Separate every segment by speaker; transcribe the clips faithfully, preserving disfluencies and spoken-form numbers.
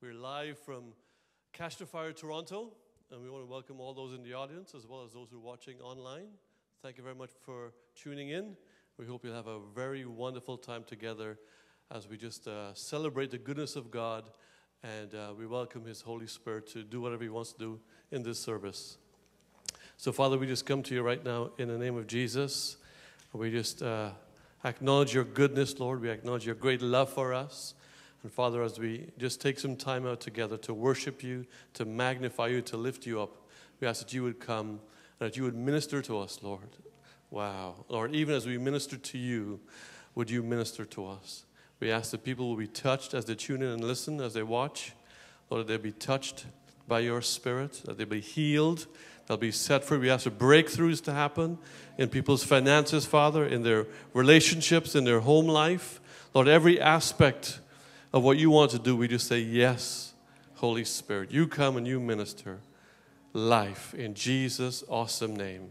Speaker 1: We're live from Cashfire, Toronto, and we want to welcome all those in the audience as well as those who are watching online. Thank you very much for tuning in. We hope you'll have a very wonderful time together as we just uh, celebrate the goodness of God, and uh, we welcome His Holy Spirit to do whatever He wants to do in this service. So, Father, we just come to you right now in the name of Jesus. We just uh, acknowledge your goodness, Lord. We acknowledge your great love for us. And Father, as we just take some time out together to worship you, to magnify you, to lift you up, we ask that you would come and that you would minister to us, Lord. Wow. Lord, even as we minister to you, would you minister to us? We ask that people will be touched as they tune in and listen, as they watch. Lord, that they'll be touched by your Spirit, that they'll be healed, they'll be set free. We ask for breakthroughs to happen in people's finances, Father, in their relationships, in their home life. Lord, every aspect of what you want to do, we just say, yes, Holy Spirit. You come and you minister life in Jesus' awesome name.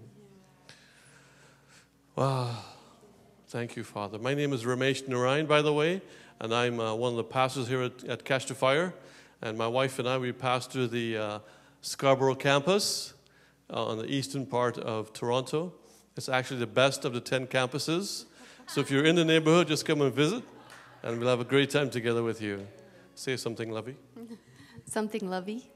Speaker 1: Wow. Thank you, Father. My name is Elsie Naraine, by the way, and I'm uh, one of the pastors here at, at Cashfire. And my wife and I, we pastor the uh, Scarborough campus uh, on the eastern part of Toronto. It's actually the best of the ten campuses. So if you're in the neighborhood, just come and visit. And we'll have a great time together with you. Say something, Lovey.
Speaker 2: Something lovey.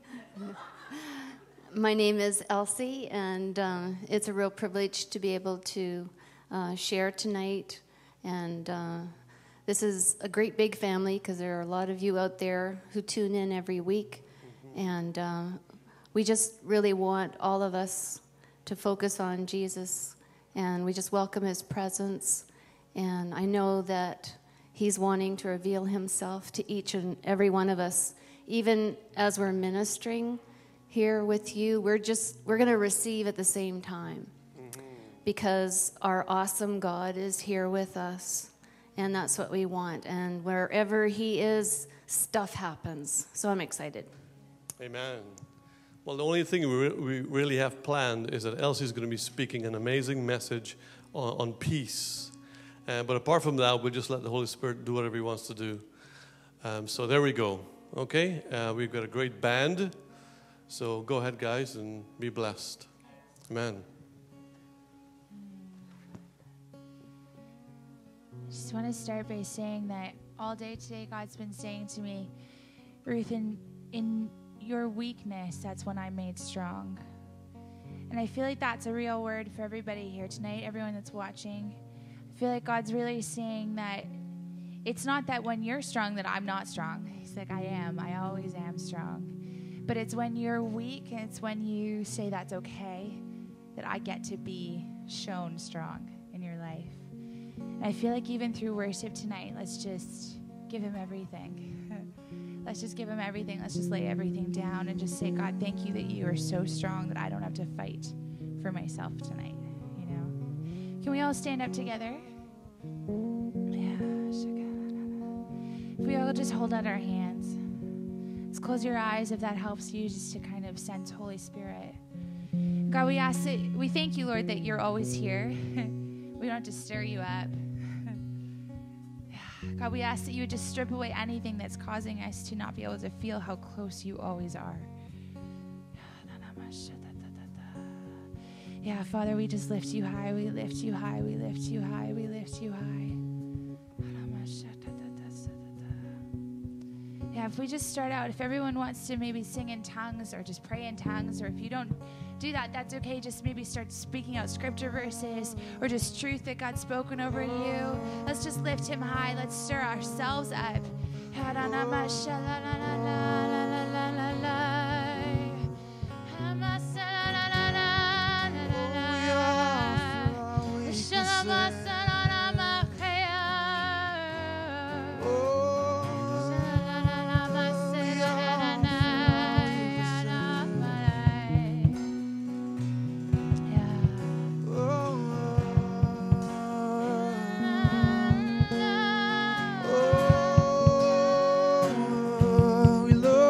Speaker 2: My name is Elsie, and uh, it's a real privilege to be able to uh, share tonight. And uh, this is a great big family because there are a lot of you out there who tune in every week. Mm-hmm. And uh, we just really want all of us to focus on Jesus. And we just welcome His presence. And I know that He's wanting to reveal Himself to each and every one of us. Even as we're ministering here with you, we're just, we're going to receive at the same time. Mm-hmm. Because our awesome God is here with us. And that's what we want. And wherever He is, stuff happens. So I'm excited.
Speaker 1: Amen. Well, the only thing we, re- we really have planned is that Elsie's going to be speaking an amazing message on, on peace. Uh, but apart from that, we'll just let the Holy Spirit do whatever He wants to do. Um, so there we go. Okay? Uh, we've got a great band. So go ahead, guys, and be blessed. Amen.
Speaker 3: I just want to start by saying that all day today, God's been saying to me, Ruth, in, in your weakness, that's when I'm made strong. And I feel like that's a real word for everybody here tonight, everyone that's watching. I feel like God's really saying that it's not that when you're strong that I'm not strong. He's like, I am. I always am strong. But it's when you're weak and it's when you say that's okay that I get to be shown strong in your life. And I feel like even through worship tonight, let's just give Him everything. Let's just give Him everything. Let's just lay everything down and just say, God, thank you that you are so strong that I don't have to fight for myself tonight. You know? Can we all stand up together? If we all just hold out our hands. Let's close your eyes if that helps you just to kind of sense Holy Spirit. God, we ask that, we thank you, Lord, that you're always here. We don't have to stir you up. God, we ask that you would just strip away anything that's causing us to not be able to feel how close you always are. Yeah, Father, we just lift you high, we lift you high, we lift you high, we lift you high. Yeah, if we just start out, if everyone wants to maybe sing in tongues or just pray in tongues, or if you don't do that, that's okay. Just maybe start speaking out scripture verses or just truth that God's spoken over to you. Let's just lift Him high. Let's stir ourselves up.
Speaker 4: We love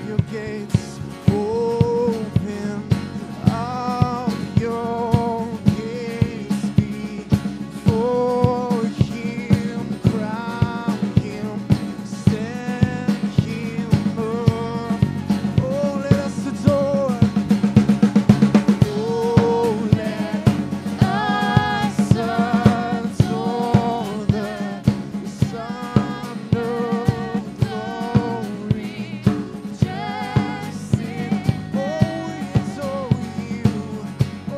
Speaker 4: your gates open, of your gates before him, crown him, send him up. Oh, let us adore. Oh, let us adore the Son of glory. Just sing, oh, it's all you. Oh,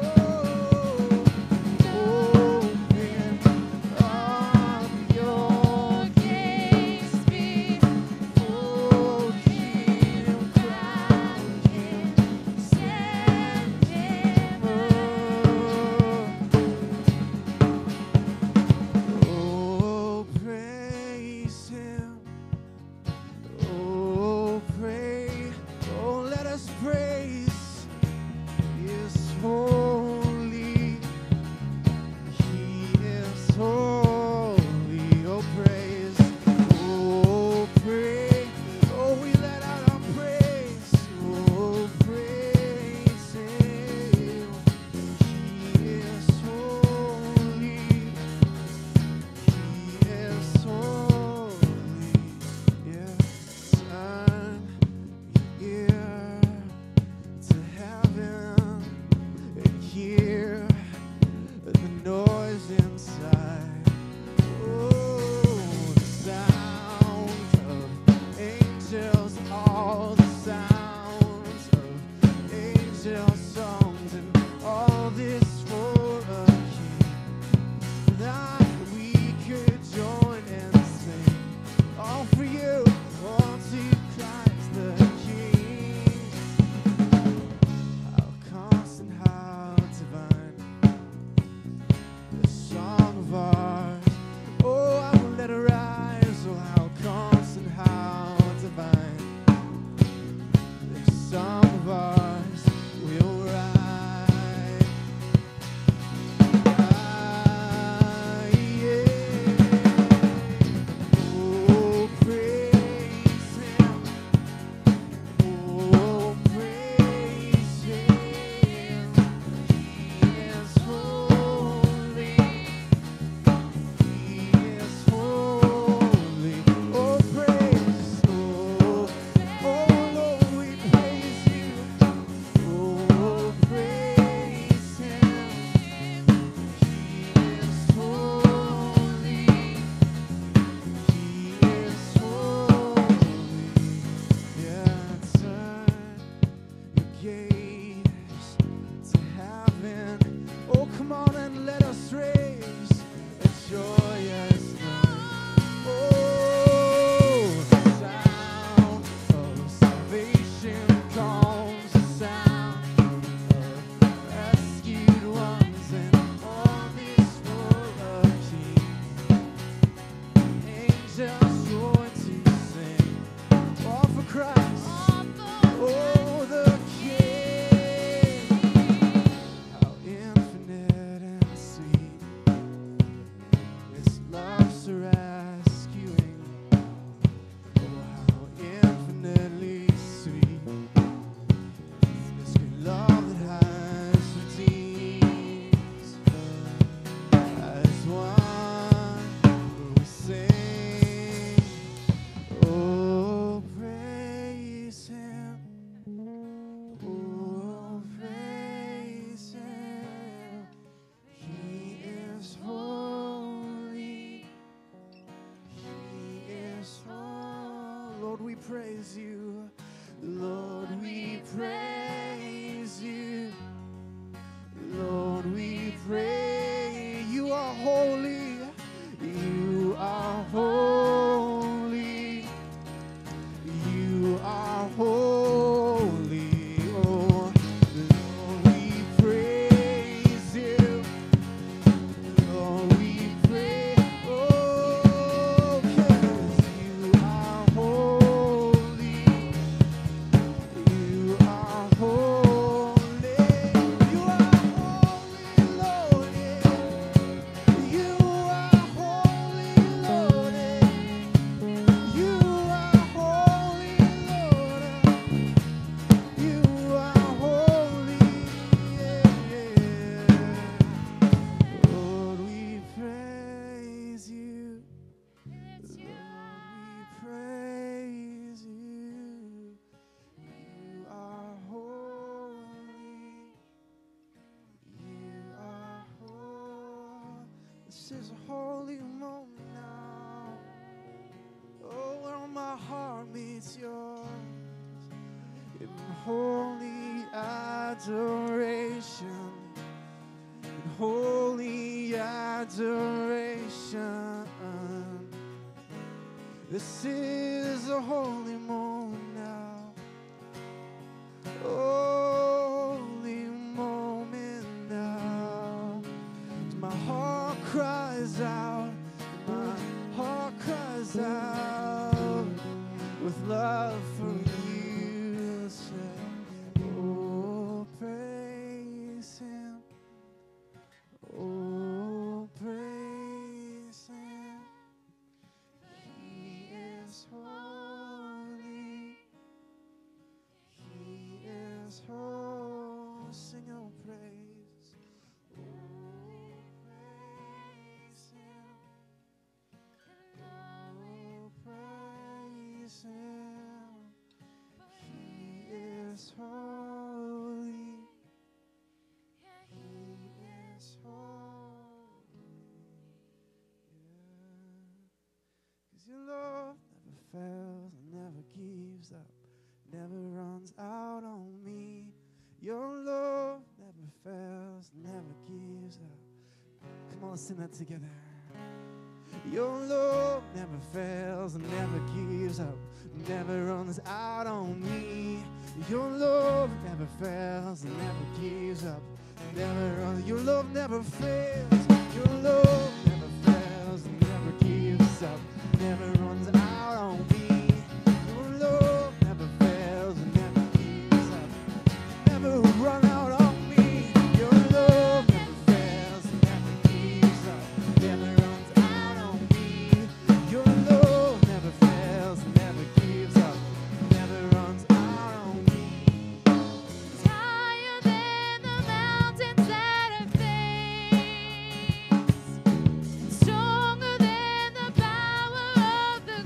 Speaker 4: open up your gates before him, crown him, send him up. Oh, praise him. Oh, pray. Oh, let us praise his holy. He is holy. Oh, praise. Oh, pray. Oh, we let out our praise. Oh, praise him. He is holy. He is holy. Yes, turn your ear to heaven and hear the noise inside. Oh, the sound of angels, all the sounds of angel songs, and all this for a king, that we could join and sing. All for you, all to Christ the King. How constant, how divine, this song of ours. Oh, I will let it rise. Oh, how constant, how divine, this song of ours will rise. Ah, yeah. Oh, praise him. Oh, praise him. He is holy. He is holy. Oh, praise. Oh, oh, Lord, we praise you. Oh, praise him. He is holy. He is holy. Yeah, turn your gaze to heaven. Oh, come on and let us raise a joyous noise. Oh, the sound of salvation comes, the sound of rescued ones, and all this for a king. Angels join to sing, all for Christ. Oh, the King. How infinite and sweet, His love so rescuing. Oh, how infinitely sweet, this good love that has redeemed. As one we sing. Oh, praise him. Oh, praise him. He is holy. He is holy. Lord, we praise you. Lord, we praise you. Lord, we pray. You are holy. You are holy. You are holy. Oh, Lord, we praise you. Lord, we pray. Oh, 'cause you are holy. You are holy. This is a holy moment now. Oh, where my heart meets yours in holy adoration, in holy adoration. This is a holy moment now. Holy moment now. My heart cries out, my heart cries out with love for you. Say, oh, praise him. Oh, praise him. He is holy. He is holy. Sing, oh, praise. Oh, praise him. Oh, praise him. He is holy. He is holy. Yeah. 'Cause your love never fails and never gives up, never runs out on me. Your love never fails, never gives up. Come on, let's sing that together. Your love never fails and never gives up, never runs out on me. Your love never fails and never gives up, never runs. Your love never fails. Your love never fails and never gives up, never runs out on me. Your love never fails and never gives up, never run out on me. Your love never fails and never gives up, never runs out on me. Your love never fails and never gives up, never runs out on me.
Speaker 3: It's higher than the mountains that I face, stronger than the power of the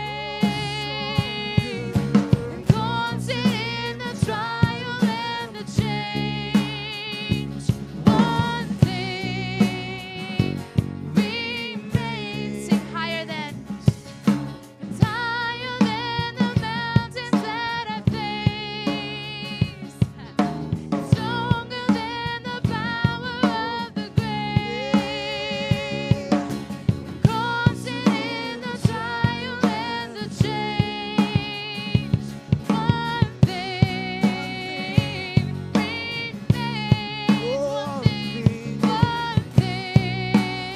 Speaker 3: grave, and constant in the trial and the change. One thing remains. Sing higher than. It's higher than the mountains that I face, stronger than the power of the grave, constant in the trial and the change. One thing remains. One thing, one thing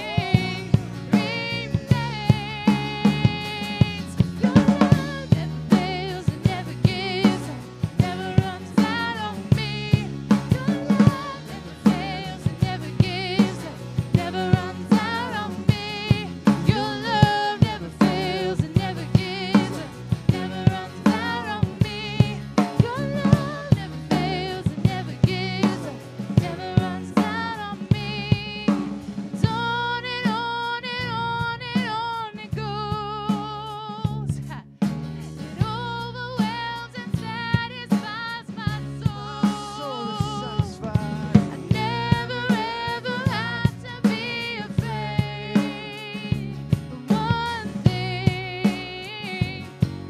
Speaker 3: remains. Your love never fails and never gives up, never runs out on me. Your love never fails and never gives up, never runs out on me. Your love never fails and never gives up, never runs out on me. Your love never fails and never gives up, never runs out on me. It's on and on and on and on it goes. It overwhelms and satisfies my soul.
Speaker 4: So satisfied.
Speaker 3: I never ever had to be afraid. But one thing remains.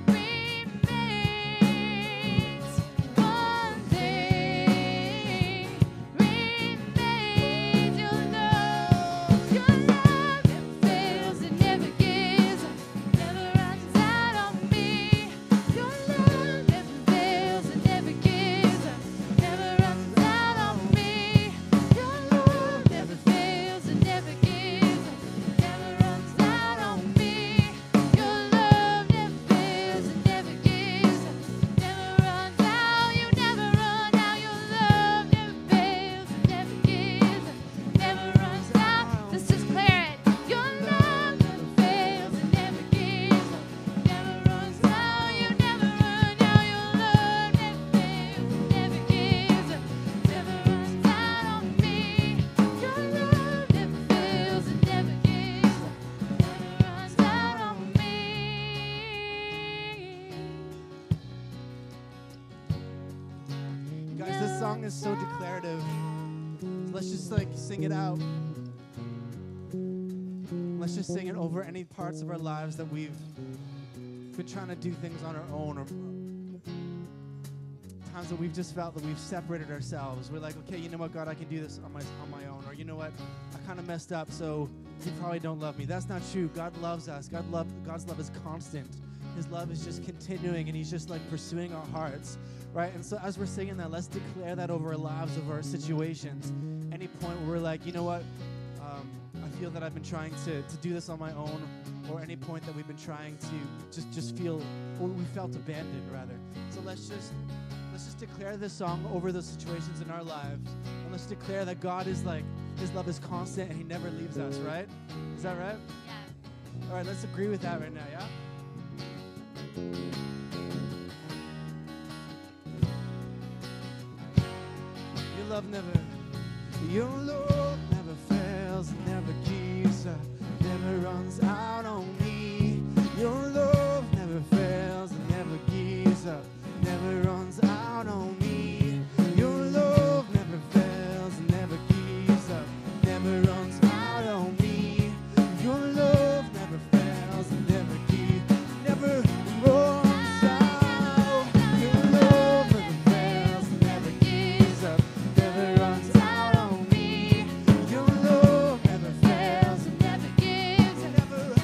Speaker 3: One thing remains. Your love, your love never fails, it never gives up, never runs out on me. Your love never fails, it never gives up, never runs out on me. Your love never fails, it never gives up, never runs out on me. Your love never fails, it never gives up, never runs out. You never run out. Your love never fails, it never gives up, never runs out. Let's declare it. Your love never fails, it never gives up, never runs out. You never run out. Your love never fails, it never gives up, never runs out on me. Your love never fails, it never gives up, never runs out on me.
Speaker 4: Guys, this song is so declarative. Let's just like sing it out. let's just sing it over any parts of our lives that we've been trying to do things on our own, or times that we've just felt that we've separated ourselves. We're like, okay, you know what, God, I can do this on my on my own. Or you know what, I kind of messed up, so you probably don't love me. That's not true. God loves us. God love God's love is constant. His love is just continuing, and he's just like pursuing our hearts, right? And so as we're singing that, let's declare that over our lives, over our situations. Any point where we're like, you know what, um, I feel that I've been trying to, to do this on my own, or any point that we've been trying to just, just feel, or we felt abandoned, rather. So let's just let's just declare this song over those situations in our lives, and let's declare that God is like, his love is constant, and he never leaves us, right? Is that right?
Speaker 3: Yeah.
Speaker 4: All right, let's agree with that right now, yeah? Your love never, your love never fails, never gives up, never runs out on me. Your love never fails, never gives up, never runs out on me. Your love never fails, never gives up, never runs out on me. Your love never fails, never gives, never runs out. Your love never fails, never gives up, never runs out on me. Your love never fails, never gives up, never runs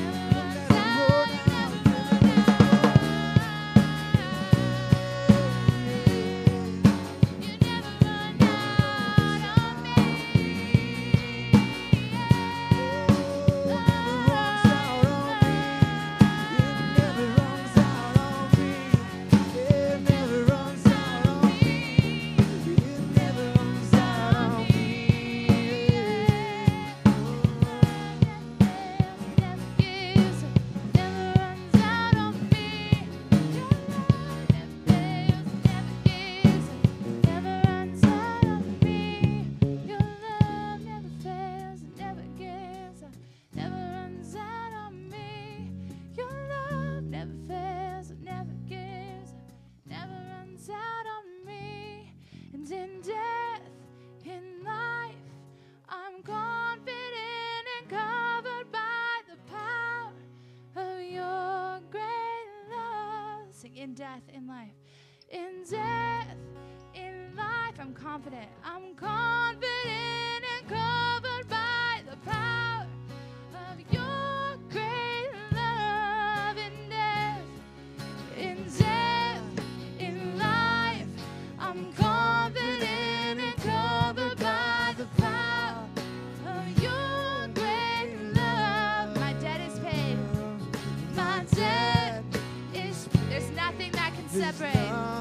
Speaker 4: out on me. Your love never fails, never gives up, never runs out on me. And in death, in life, I'm confident and covered by the power of your great love. Sing, in death, in life. In death, in life, I'm confident. I'm confident and covered by the power of your great love. In death, in death, in life, I'm confident and covered by the power of your great love. My debt is paid. My debt is, there's nothing that can separate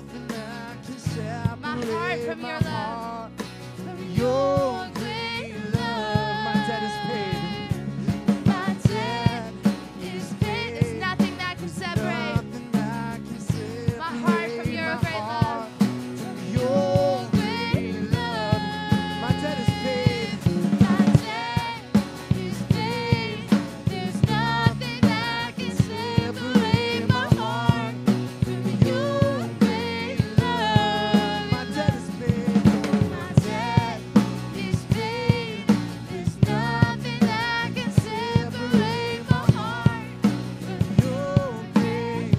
Speaker 4: my heart from your love, from your great love. My debt is paid. My debt is paid. There's nothing that can separate my heart from your great love. Your great love. My debt is paid. My debt is paid. There's nothing that can separate my heart from your great love. My debt is paid. My debt is paid. There's nothing that can separate my heart from your great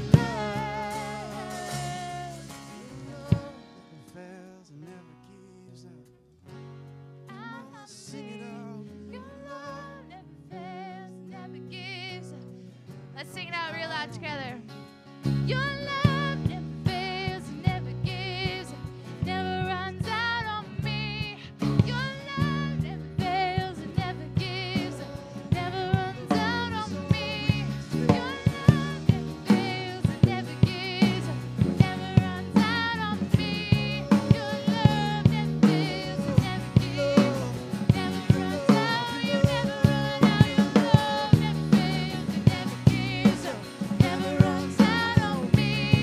Speaker 4: love. Fails and never gives up.
Speaker 3: I'll
Speaker 4: Sing it out.
Speaker 3: Your love never fails, never gives up. Let's sing it out real loud together. Your love never fails, never gives up, never runs out on me. Your love never fails, never gives up, never runs out on me. Your love never fails, never gives up, never runs out on me. Your love never fails, never gives up, never runs out. You never run out. Your love never fails, never gives up, never runs out on me.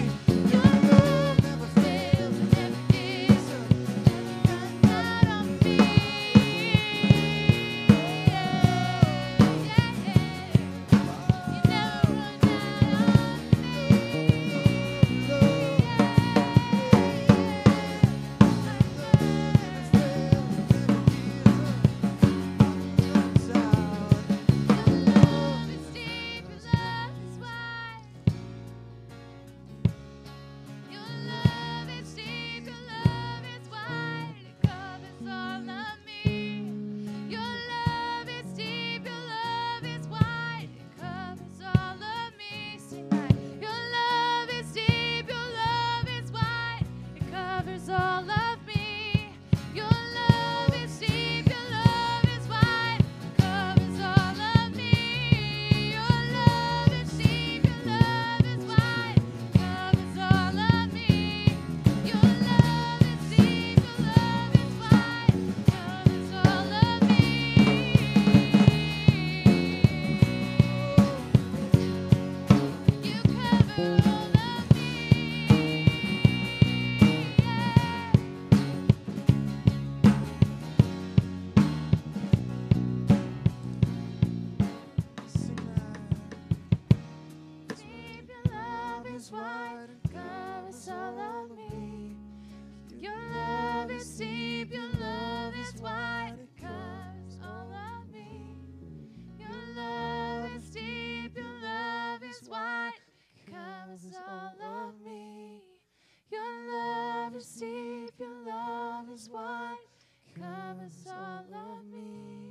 Speaker 3: covers all of me. Your love is deep, your love is wide, covers all of me.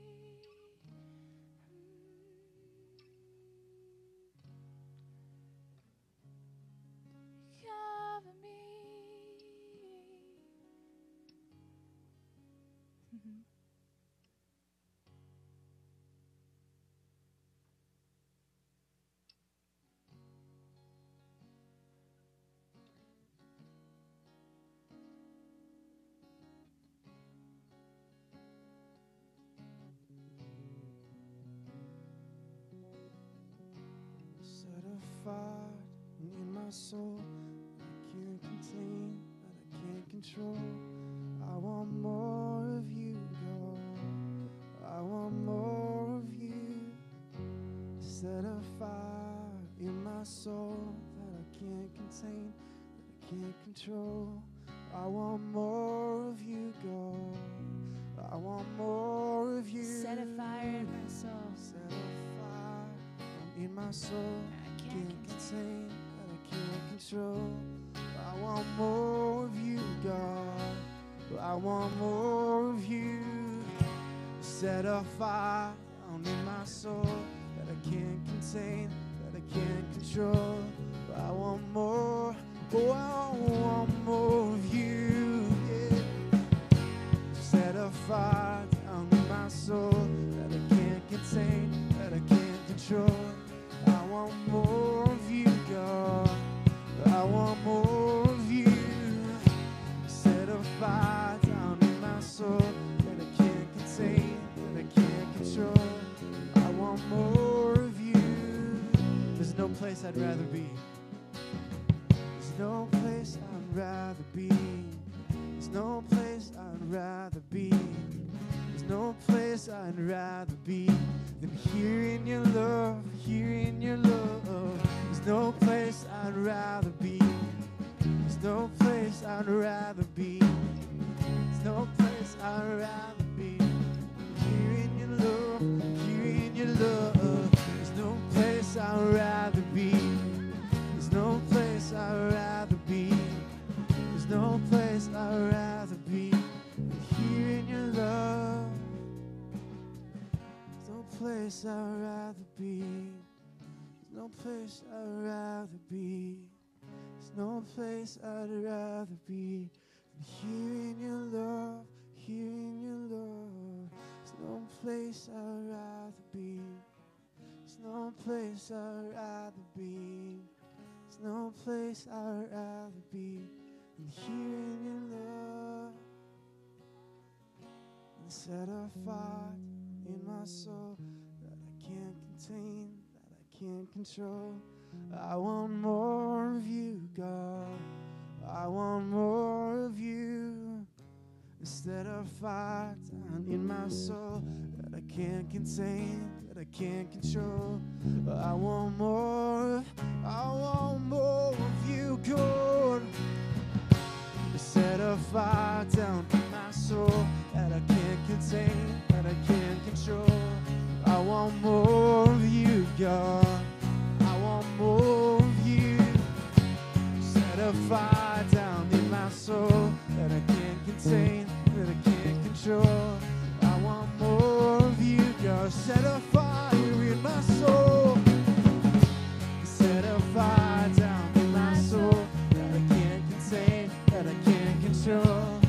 Speaker 3: Cover me.
Speaker 4: Set a fire in my soul that I can't contain, that I can't control. I want more of you, God. I want more of you. Set a fire in my soul that I can't contain, that I can't control. I want more of you, God. I want more of you.
Speaker 3: Set a fire in my soul.
Speaker 4: Set a fire in my soul.
Speaker 3: I
Speaker 4: Can't
Speaker 3: can't
Speaker 4: contain, that I can't control. I want more of you, God. I want more of you. Set a fire down in my soul that I can't contain, that I can't control. I want more. Oh, I want more of you. Yeah. Set a fire down in my soul that I can't contain, that I can't control. I want more of you, God. I want more of you. Set a fire down in my soul that I can't contain, that I can't control. I want more of you. There's no place I'd rather be. There's no place I'd rather be. There's no place I'd rather be. There's no place I'd rather be than here in your love, here in your love. There's no place I'd rather be. There's no place I'd rather be. There's no place I'd rather be. Here in your love, here in your love. There's no place I'd rather be. There's no place I'd rather be. There's no place I'd rather be than here in your love. There's no place I'd rather be. There's no place I'd rather be. There's no place I'd rather be than here in your love, here in your love. There's no place I'd rather be. There's no place I'd rather be. There's no place I'd rather be than here in your love. And set a fire in my soul that I can't contain, that I can't control. I want more of you, God. I want more of you. Set a fire down in my soul that I can't contain, that I can't control. I want more, I want more of you, God. Set a fire down in my soul that I can't contain, that I can't control. I want more of you, God. I want more of you. Set a fire down in my soul that I can't contain, that I can't control. I want more of you, God. Set a fire in my soul. Set a fire down in my soul that I can't contain, that I can't control.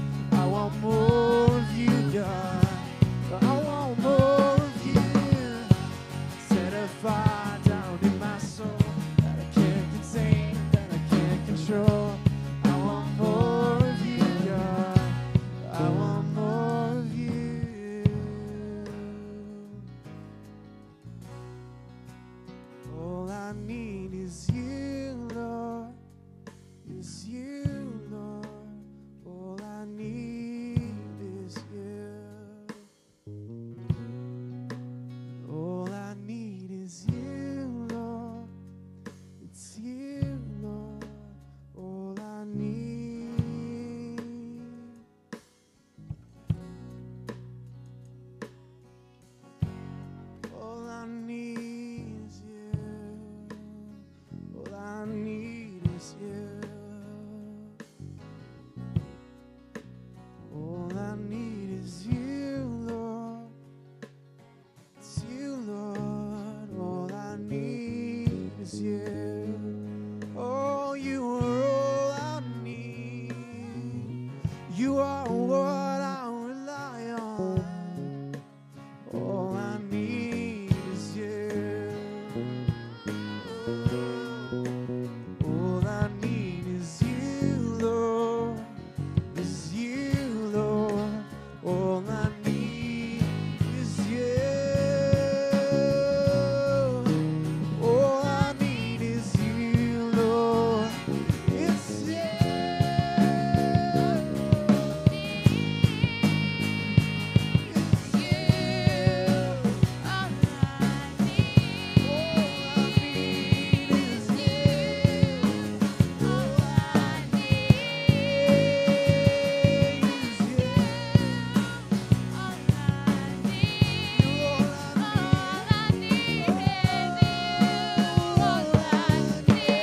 Speaker 4: is you. Oh, you are all I need. You are what I rely on. All I need is you. All I need is you, Lord. Is you, Lord. All I need is you. All I need is you, Lord. It's you. It's you. All I need. All I need is you. All I need is you. All I need. All I need is you. All I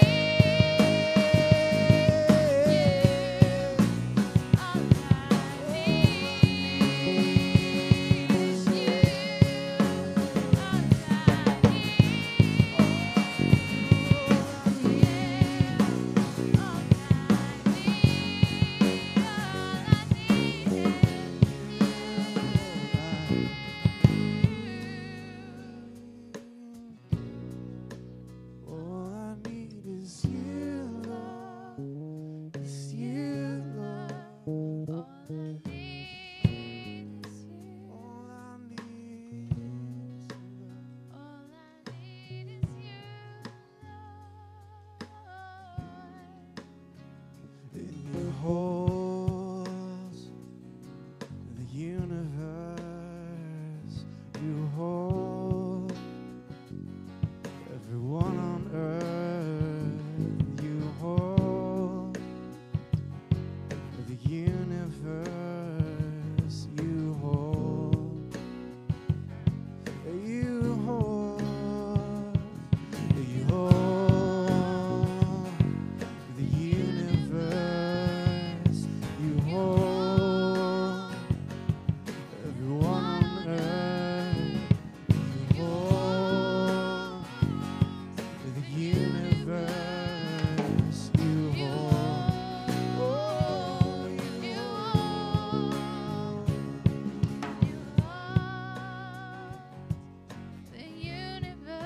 Speaker 4: All I need is you, Lord. It's you, Lord. All I need is you. All I need is you. All I need is you, Lord. In your halls, the universe, you hold everyone on earth. You hold the universe. You hold. You hold. You hold the universe. You hold everyone on earth. You hold the universe. You hold. Oh, you hold. You hold the universe.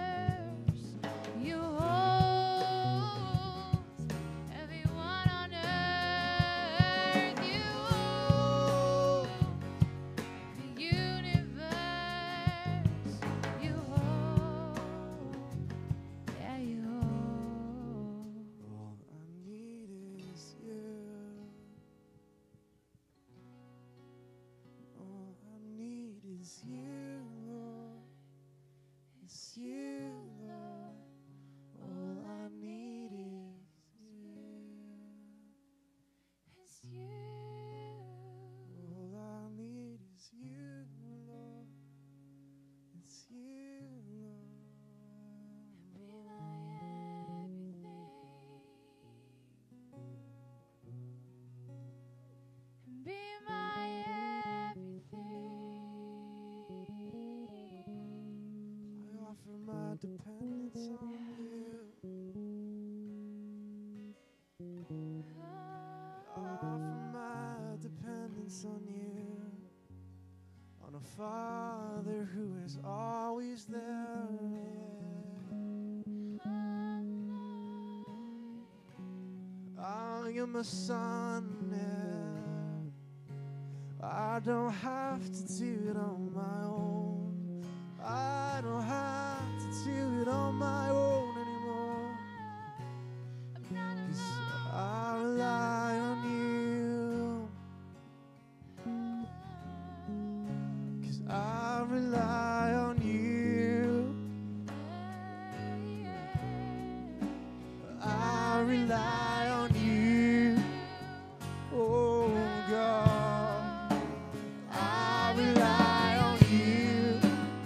Speaker 4: You hold everyone on earth. You hold the universe. You hold. Yeah, you hold. All I need is you. All I need is you, Lord. It's you, Lord. All I need is you. It's you. All I need is you, Lord. It's you, Lord. Be my everything. Be my everything. I offer my dependence on you. I offer my dependence on you. On a Father who is always there. I am a son now. I don't have to do it on my own. I don't have to do it on my own anymore. 'Cause I rely on you. 'Cause I rely on you. I rely on you. Oh God, I rely on you.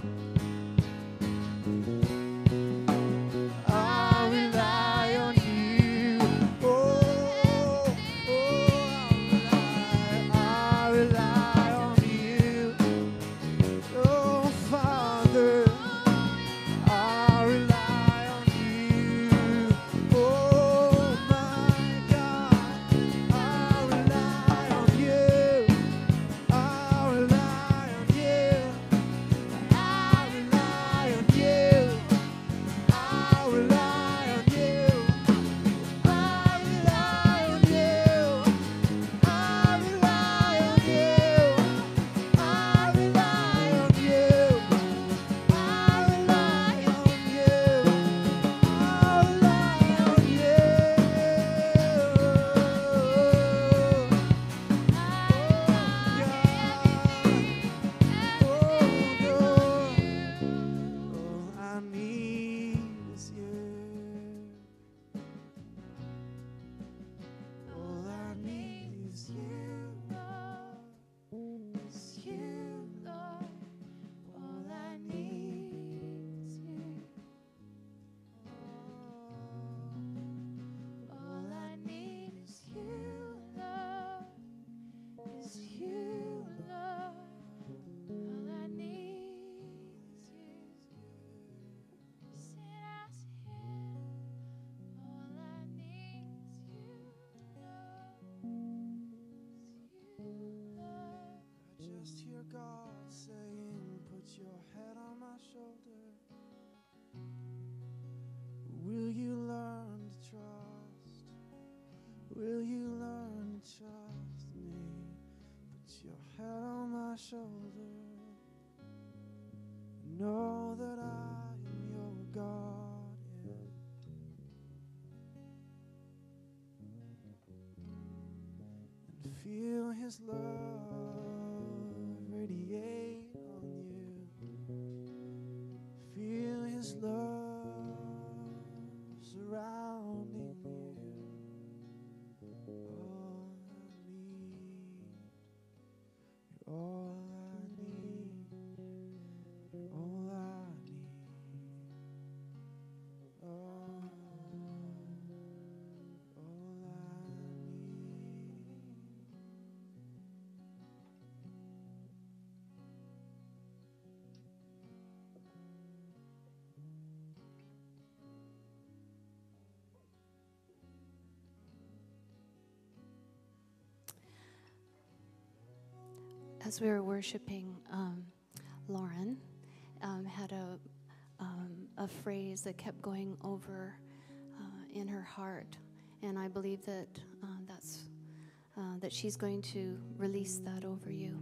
Speaker 4: I rely on you. Oh, oh, I rely, I rely on you. Oh Father, I rely on you. his love radiate on you. Feel his love surrounding you. All I need, you're all I need, all I need. Oh, all I need.
Speaker 2: As we were worshiping, um, Lauren um, had a um, a phrase that kept going over uh, in her heart, and I believe that uh, that's uh, that she's going to release that over you.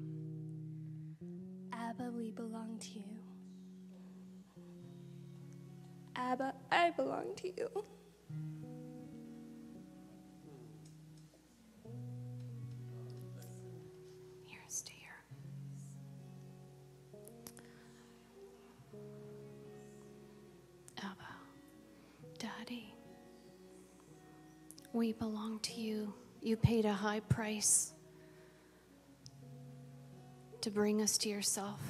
Speaker 5: Abba, we belong to you. Abba, I belong to you.
Speaker 2: Here's to here. Abba, Daddy, we belong to you. You paid a high price to bring us to yourself.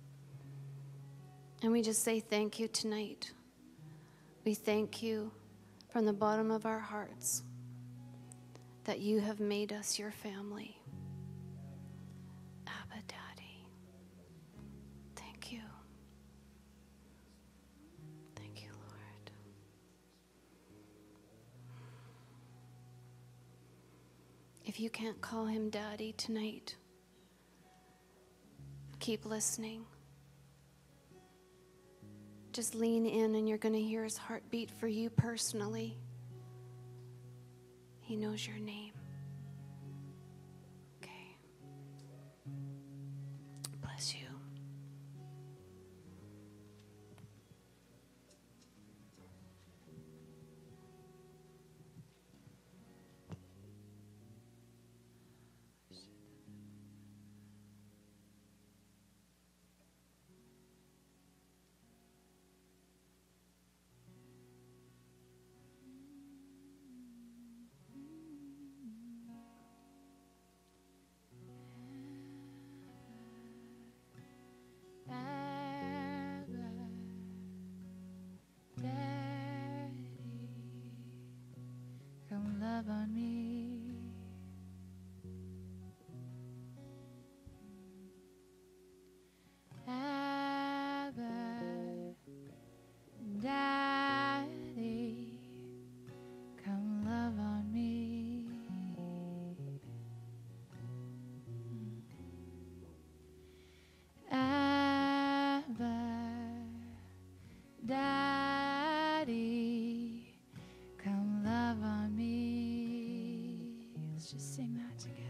Speaker 2: And we just say thank you tonight. We thank you from the bottom of our hearts that you have made us your family. Abba, Daddy, thank you. Thank you, Lord. If you can't call him Daddy tonight, keep listening. Just lean in and you're going to hear his heartbeat for you personally. He knows your name. Okay. Bless you.
Speaker 3: Love on me. Abba, Daddy, come love on me. Abba, Daddy, come love on me. Let's just sing that together.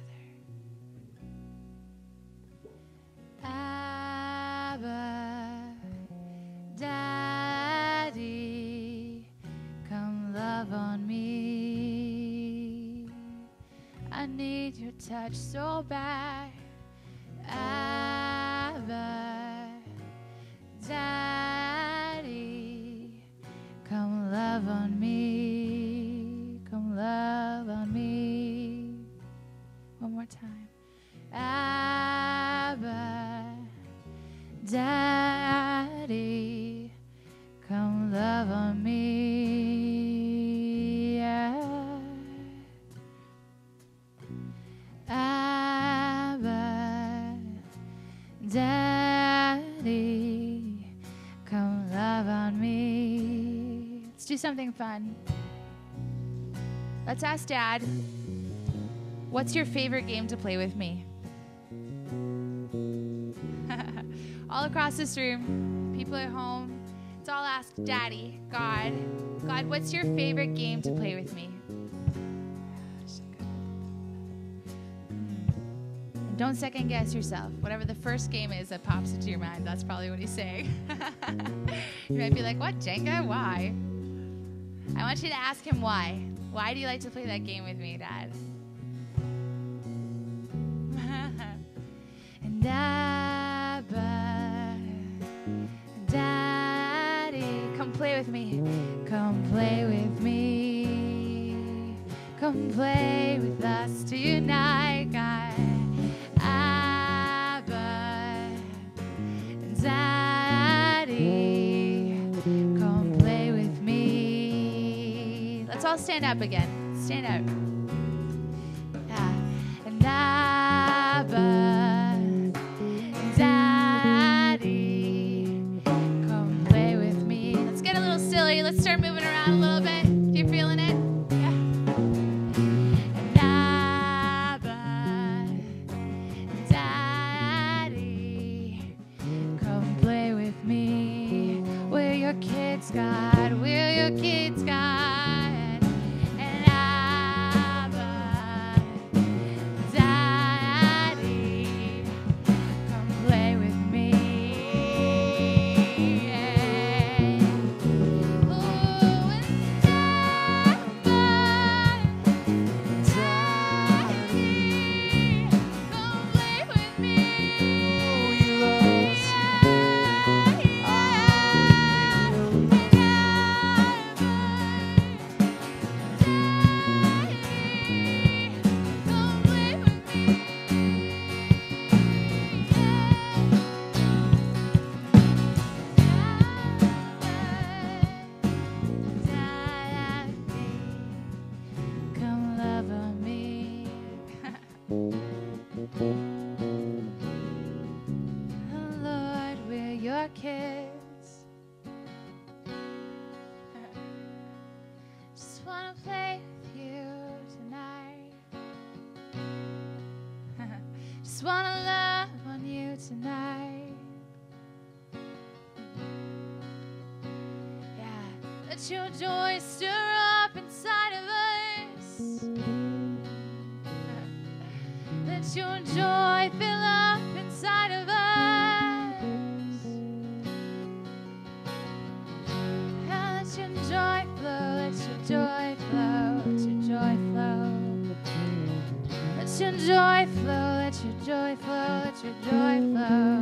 Speaker 3: Abba, Daddy, come love on me. I need your touch so bad. Abba, Daddy, come love on me. Come love on me. One more time. Abba, Daddy, come love on me. Yeah. Abba, Daddy, come love on me. Let's do something fun. Let's ask Dad, what's your favorite game to play with me? All across this room, people at home, let's all ask Daddy, God, God, what's your favorite game to play with me? And don't second guess yourself. Whatever the first game is that pops into your mind, that's probably what he's saying. You might be like, what, Jenga? Why? I want you to ask him why. Why do you like to play that game with me, Dad? And Abba, Daddy, come play with me. Come play with me. Come play with us tonight, God. Abba, Daddy, come play with me. Let's all stand up again. Stand up. Yeah. And Abba, Daddy, come play with me. Let's get a little silly. Let's start moving around a little bit. If you're feeling it. Yeah. And Abba, Daddy, come play with me. We're your kids, God. We're your kids, God. And Abba, Daddy, come play with me. Yeah. Ooh, and Abba, Daddy, come play with me. Come love on me. Oh Lord, we're your kids. Just wanna play with you tonight. Just wanna love on you tonight. Yeah, let your joy stir up inside of us. Let your joy fill up inside of us. Yeah, let your joy flow, let your joy flow, let your joy flow. Let your joy flow, let your joy flow, let your joy flow.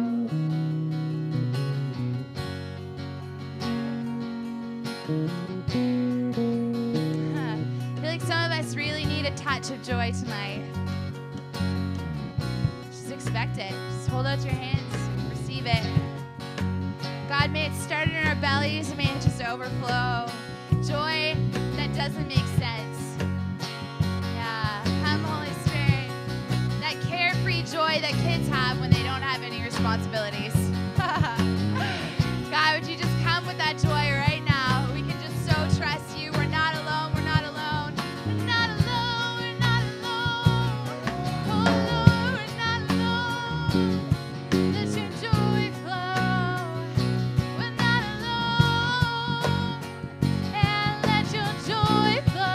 Speaker 3: Huh. I feel like some of us really need a touch of joy tonight. Just expect it. Just hold out your hands, receive it. God, may it start in our bellies, may it just overflow. Joy that doesn't make sense. Yeah, come Holy Spirit. That carefree joy that kids have when they don't have any responsibilities. God, would you just come with that joy right now? We can just so trust you. We're not alone. We're not alone. We're not alone. We're not alone. Oh Lord, we're not alone. Let your joy flow. We're not alone. And let your joy flow.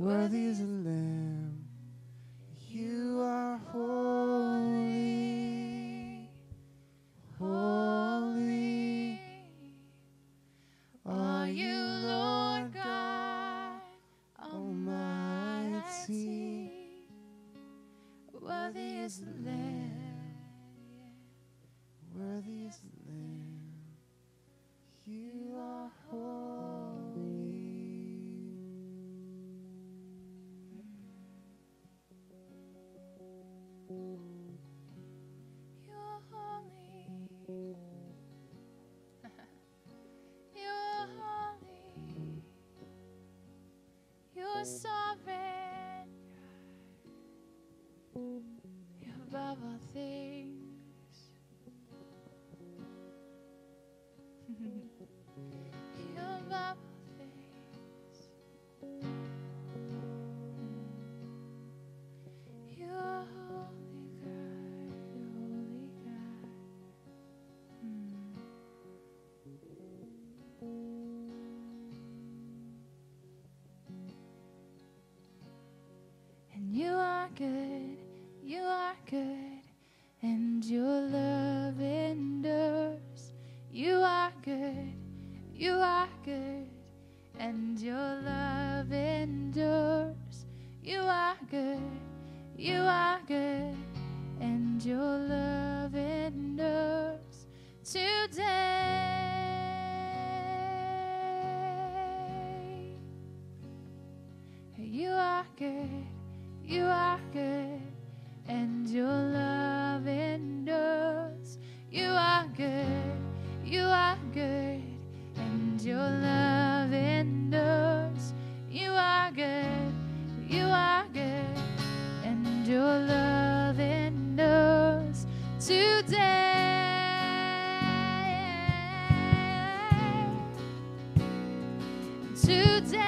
Speaker 4: Worthy is the Lamb. You are holy, holy. Are you Lord God Almighty? Worthy is the Lamb. Worthy is the Lamb. You are holy.
Speaker 3: You're holy. You're holy. You're sovereign. You're above all things. You're above all things. You're holy God. You're holy God. And you are good, you are good, and your love endures. You are good, you are good, and your love endures. You are good, you are good, and your love endures today. You are good, you are good, and your love endures. You are good, you are good, and your love endures. You are good, you are good, and your love endures today. Today.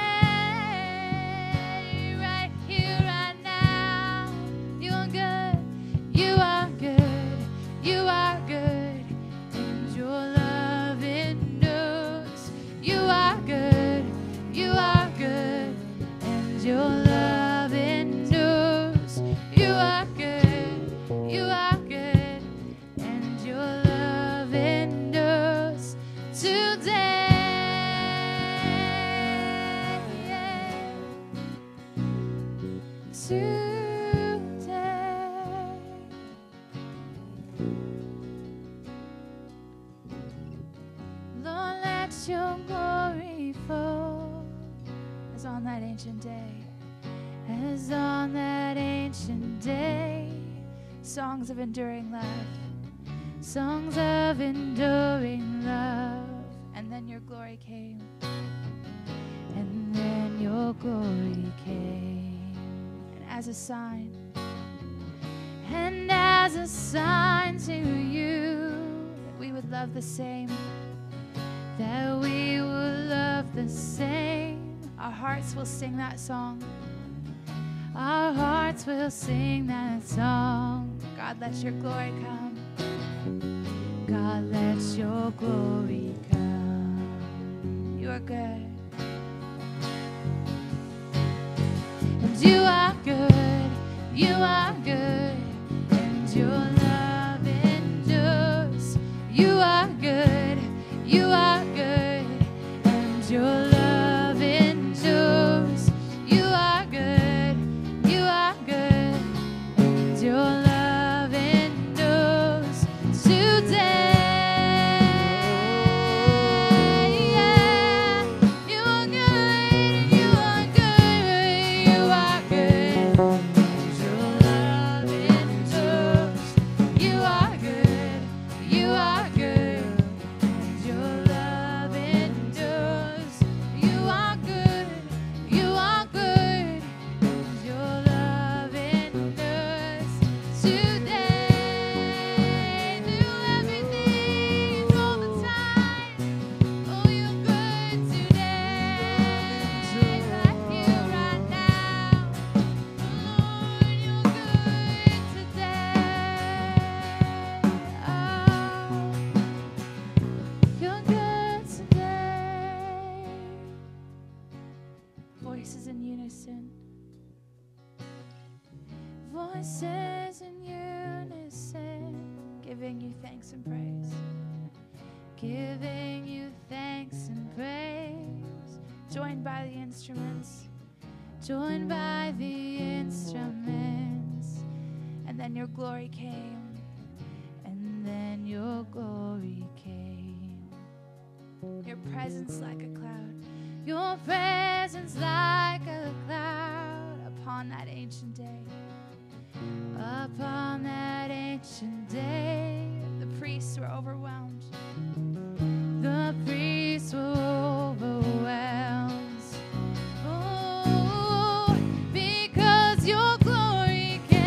Speaker 3: Your love endures. You are good, you are good, and your love endures today. Today. Lord, let your glory fall as on that ancient day. As on that ancient day, songs of enduring love, songs of enduring love. And then your glory came, and then your glory came. And as a sign, and as a sign to you, that we would love the same, that we would love the same, our hearts will sing that song. Our hearts will sing that song. God, let your glory come. God, let your glory come. You are good. And you are good. You are good. And your love endures. You are good. You are good. And your love endures. You are good. You are good, and your love endures today. Yeah. voices in unison, giving you thanks and praise. Giving you thanks and praise. Joined by the instruments. Joined by the instruments. And then your glory came. And then your glory came. Your presence like a cloud. Your presence like a cloud upon that ancient day. Upon that ancient day, the priests were overwhelmed. The priests were overwhelmed. Oh, because your glory came.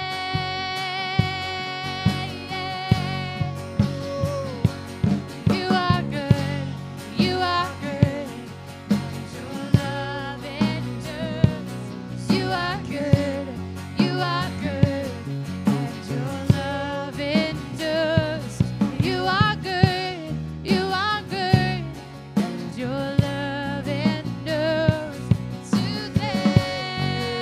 Speaker 3: You are good. You are good. Your love endures. You are good. You are good. And your love endures. You are good. You are good. And your love endures today.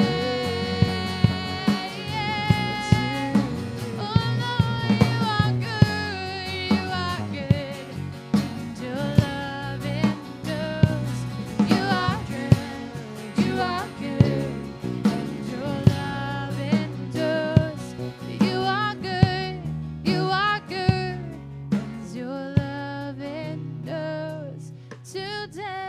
Speaker 3: Oh Lord, you are good. You are good. And your love endures. You are good. You are good. And your love endures. You are good. You are good. And your love endures today.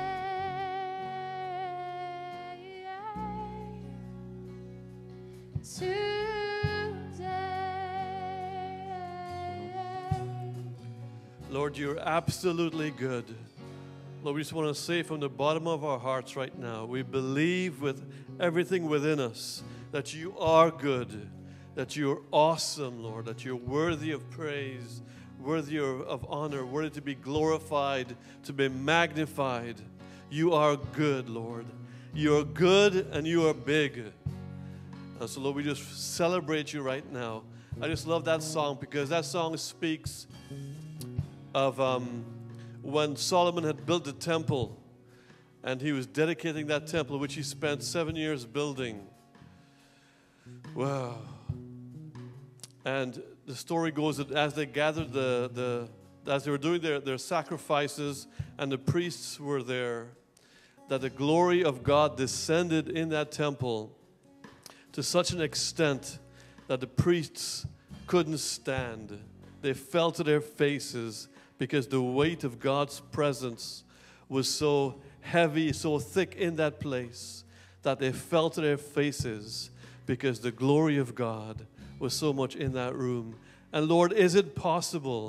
Speaker 3: Today.
Speaker 1: Lord, you're absolutely good. Lord, we just want to say from the bottom of our hearts right now, we believe with everything within us that you are good, that you're awesome, Lord, that you're worthy of praise, worthy of of honor, worthy to be glorified, to be magnified. You are good, Lord. You are good and you are big. And so, Lord, we just celebrate you right now. I just love that song because that song speaks of um, when Solomon had built the temple and he was dedicating that temple, which he spent seven years building. Wow. And the story goes that as they gathered the, the as they were doing their, their sacrifices and the priests were there, that the glory of God descended in that temple to such an extent that the priests couldn't stand. They fell to their faces because the weight of God's presence was so heavy, so thick in that place that they fell to their faces because the glory of God was so much in that room. And Lord, is it possible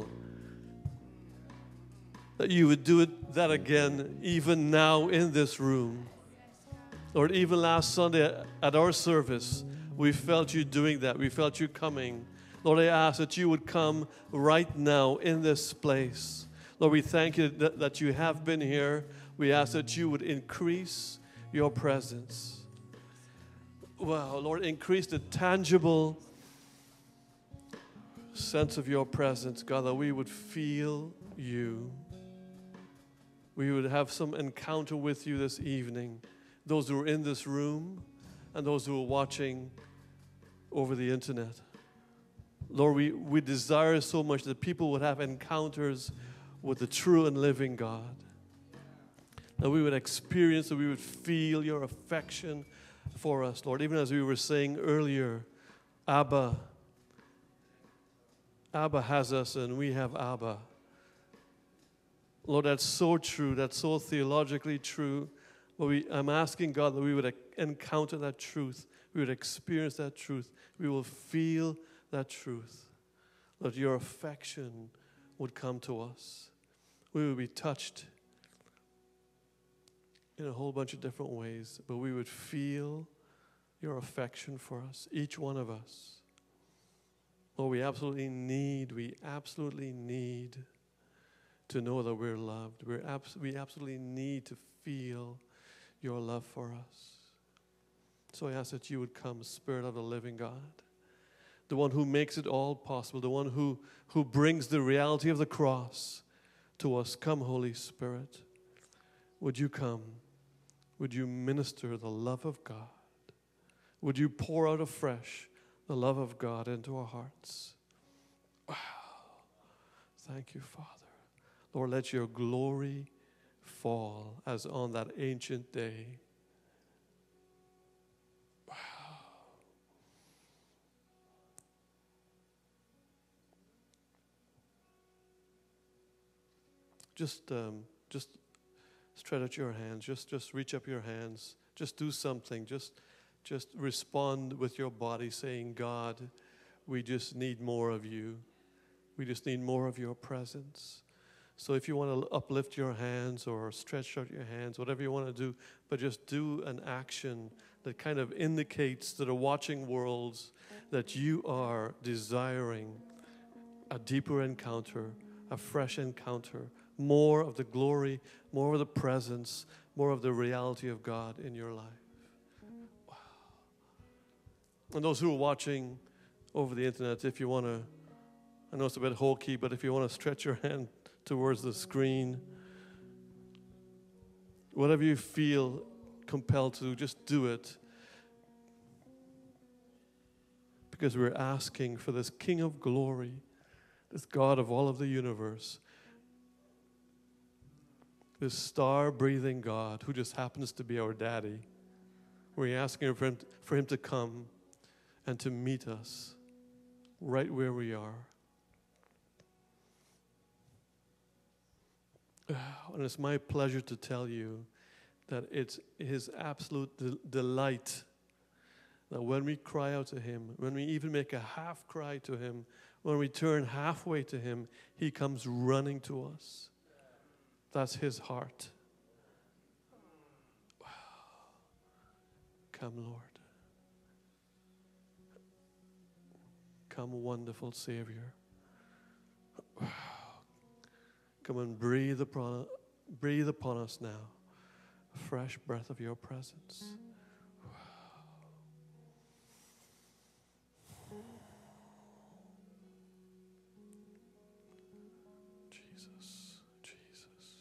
Speaker 1: that you would do it that again even now in this room? Lord, even last Sunday at our service, we felt you doing that. We felt you coming. Lord, I ask that you would come right now in this place. Lord, we thank you that, that you have been here. We ask that you would increase your presence. Wow, Lord, increase the tangible sense of your presence, God, that we would feel you. We would have some encounter with you this evening. Those who are in this room and those who are watching over the internet. Lord, we, we desire so much that people would have encounters with the true and living God. That we would experience, that we would feel your affection for us, Lord. Even as we were saying earlier, Abba. Abba has us and we have Abba. Lord, that's so true. That's so theologically true. But we, I'm asking God that we would encounter that truth. We would experience that truth. We will feel that truth. That your affection would come to us. We would be touched in a whole bunch of different ways. But we would feel your affection for us, each one of us. Lord, we absolutely need, we absolutely need to know that we're loved. We're abs- we absolutely need to feel your love for us. So I ask that you would come, Spirit of the living God, the one who makes it all possible, the one who, who brings the reality of the cross to us. Come, Holy Spirit. Would you come? Would you minister the love of God? Would you pour out afresh the love of God into our hearts. Wow. Thank you, Father. Lord, let your glory fall as on that ancient day. Wow. Just, um, just stretch out your hands. Just, just reach up your hands. Just do something. Just, just respond with your body, saying, "God, we just need more of you. We just need more of your presence." So if you want to uplift your hands or stretch out your hands, whatever you want to do, but just do an action that kind of indicates to the watching worlds that you are desiring a deeper encounter, a fresh encounter, more of the glory, more of the presence, more of the reality of God in your life. Wow. And those who are watching over the internet, if you want to, I know it's a bit hokey, but if you want to stretch your hand towards the screen, whatever you feel compelled to, just do it. Because we're asking for this King of glory, this God of all of the universe, this star-breathing God who just happens to be our daddy. We're asking for him, for him to come and to meet us right where we are. And it's my pleasure to tell you that it's his absolute de- delight that when we cry out to him, when we even make a half cry to him, when we turn halfway to him, he comes running to us. That's his heart. Wow. Come, Lord. Come, wonderful Savior. Wow. Come and breathe upon, breathe upon us now, a fresh breath of your presence. Wow. Jesus, Jesus.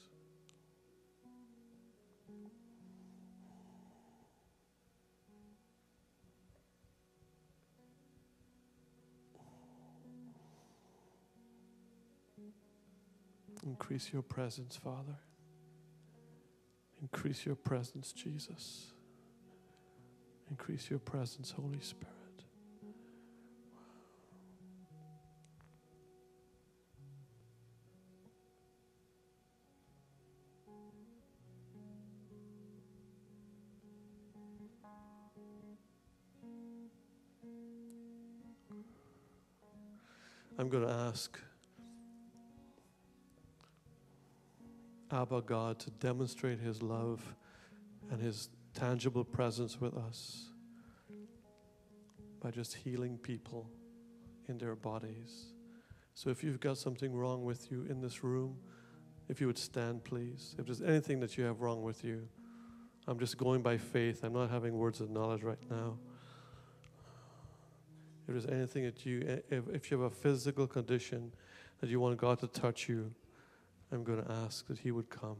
Speaker 1: Increase your presence, Father. Increase your presence, Jesus. Increase your presence, Holy Spirit. I'm going to ask Abba God to demonstrate his love and his tangible presence with us by just healing people in their bodies. So if you've got something wrong with you in this room, if you would stand, please. If there's anything that you have wrong with you, I'm just going by faith. I'm not having words of knowledge right now. If there's anything that you, if, if you have a physical condition that you want God to touch you, I'm going to ask that he would come.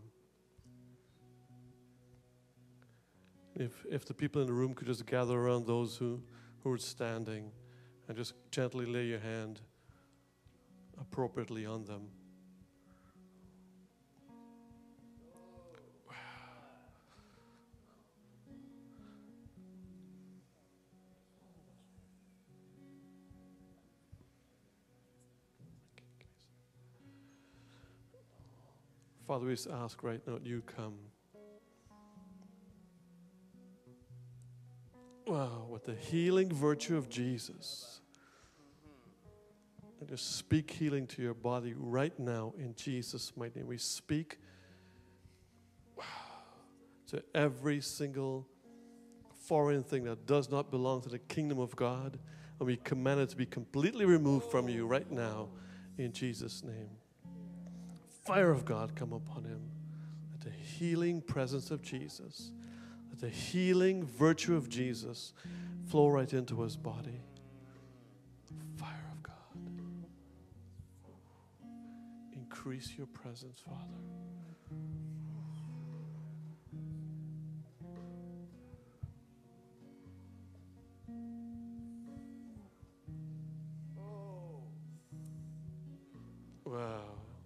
Speaker 1: If if the people in the room could just gather around those who, who are standing and just gently lay your hand appropriately on them. Father, we just ask right now that you come. Wow, with the healing virtue of Jesus. And just speak healing to your body right now in Jesus' mighty name. We speak wow, to every single foreign thing that does not belong to the kingdom of God. And we command it to be completely removed from you right now in Jesus' name. Fire of God come upon him. Let the healing presence of Jesus, let the healing virtue of Jesus flow right into his body. Fire of God. Increase your presence, Father. Wow.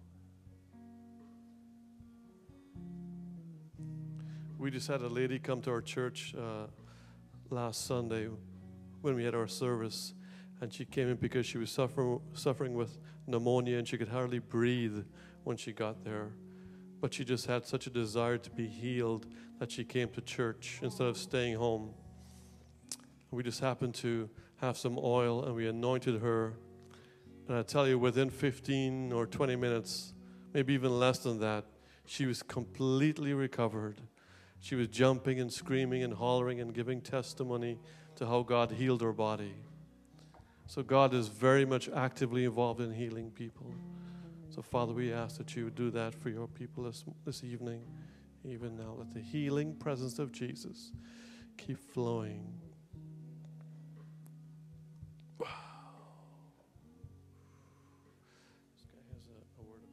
Speaker 1: We just had a lady come to our church uh, last Sunday when we had our service, and she came in because she was suffering suffering with pneumonia, and she could hardly breathe when she got there. But she just had such a desire to be healed that she came to church instead of staying home. We just happened to have some oil, and we anointed her. And I tell you, within fifteen or twenty minutes, maybe even less than that, she was completely recovered. She was jumping and screaming and hollering and giving testimony to how God healed her body. So God is very much actively involved in healing people. So Father, we ask that you would do that for your people this, this evening, even now. Let the healing presence of Jesus keep flowing. Wow. This guy has a, a word of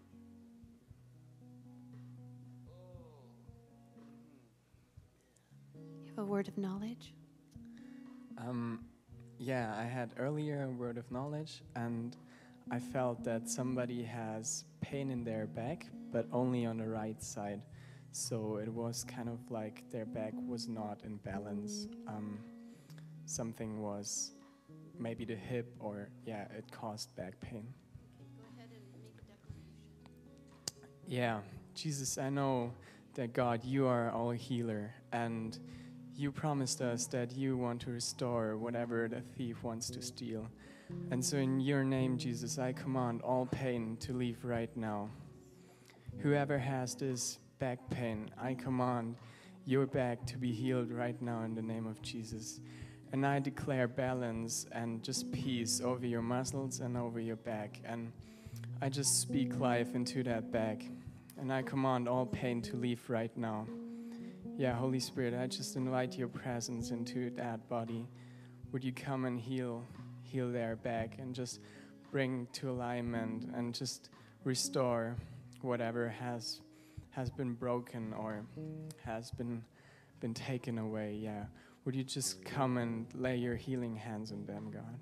Speaker 1: knowledge.
Speaker 2: You have a word of knowledge?
Speaker 6: Um, yeah, I had earlier a word of knowledge, and I felt that somebody has pain in their back, but only on the right side. So it was kind of like their back was not in balance. Um, something was maybe the hip, or yeah, it caused back pain.
Speaker 2: Go ahead and make a declaration.
Speaker 6: Yeah, Jesus, I know that God, you are our healer, and you promised us that you want to restore whatever the thief wants to steal. And so in your name, Jesus, I command all pain to leave right now. Whoever has this back pain, I command your back to be healed right now in the name of Jesus. And I declare balance and just peace over your muscles and over your back. And I just speak life into that back. And I command all pain to leave right now. Yeah, Holy Spirit, I just invite your presence into that body. Would you come and heal, heal their back and just bring to alignment and just restore whatever has has been broken or has been been taken away. Yeah, would you just come and lay your healing hands on them, God?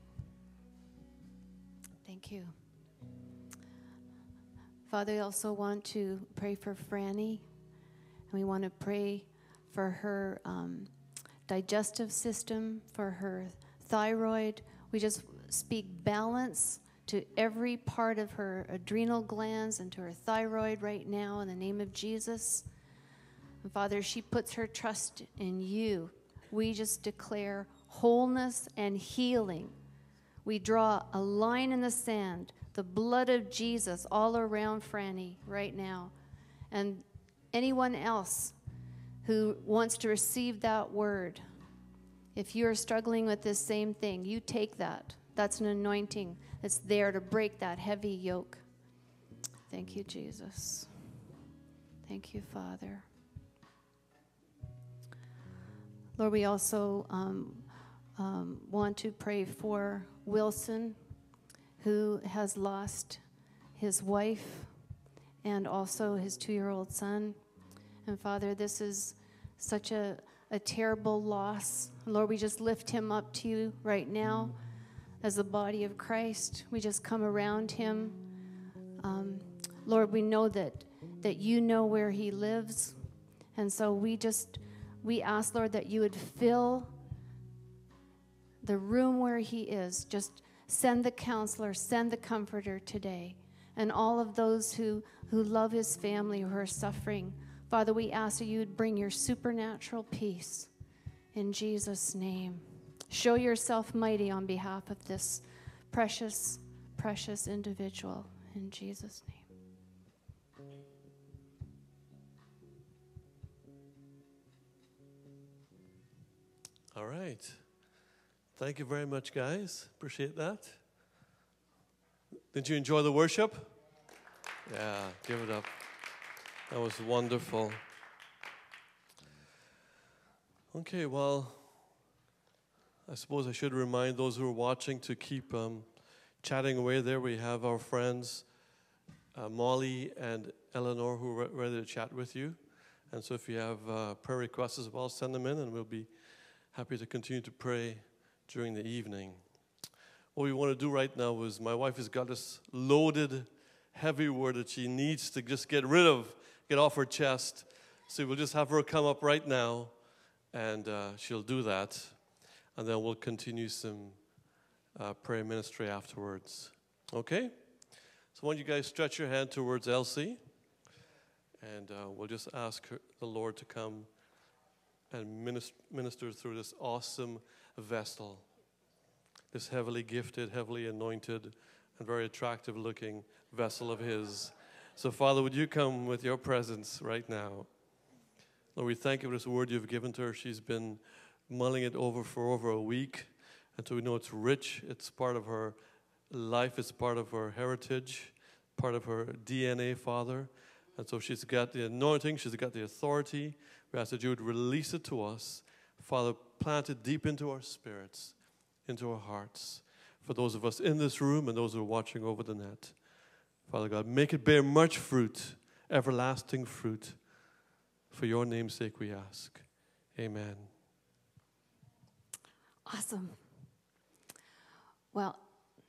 Speaker 2: Thank you. Father, I also want to pray for Franny. And we want to pray for her um, digestive system, for her thyroid. We just speak balance to every part of her adrenal glands and to her thyroid right now in the name of Jesus. And Father, she puts her trust in you. We just declare wholeness and healing. We draw a line in the sand, the blood of Jesus all around Franny right now. And anyone else who wants to receive that word, if you're struggling with this same thing, you take that. That's an anointing that's there to break that heavy yoke. Thank you, Jesus. Thank you, Father. Lord, we also um, um, want to pray for Wilson, who has lost his wife and also his two-year-old son. And Father, this is such a, a terrible loss. Lord, we just lift him up to you right now as the body of Christ. We just come around him. Um, Lord, we know that, that you know where he lives. And so we just, we ask, Lord, that you would fill the room where he is. Just send the counselor, send the comforter today. And all of those who, who love his family, who are suffering, Father, we ask that you would bring your supernatural peace in Jesus' name. Show yourself mighty on behalf of this precious, precious individual in Jesus' name.
Speaker 1: All right. Thank you very much, guys. Appreciate that. Did you enjoy the worship? Yeah, give it up. That was wonderful. Okay, well, I suppose I should remind those who are watching to keep um, chatting away there. We have our friends, uh, Molly and Eleanor, who are ready to chat with you. And so if you have uh, prayer requests as well, send them in, and we'll be happy to continue to pray during the evening. What we want to do right now is my wife has got us loaded heavy word that she needs to just get rid of, get off her chest. So we'll just have her come up right now, and uh, she'll do that. And then we'll continue some uh, prayer ministry afterwards. Okay? So why don't you guys stretch your hand towards Elsie, and uh, we'll just ask her, the Lord to come and minister, minister through this awesome vessel, this heavily gifted, heavily anointed, and very attractive looking vessel of His. So Father, would you come with your presence right now? Lord, we thank you for this word you've given to her. She's been mulling it over for over a week, and so we know it's rich. It's part of her life. It's part of her heritage, part of her D N A, Father. And so she's got the anointing. She's got the authority. We ask that you would release it to us. Father, plant it deep into our spirits, into our hearts, for those of us in this room and those who are watching over the net. Father God, make it bear much fruit, everlasting fruit. For your name's sake we ask. Amen.
Speaker 2: Awesome. Well,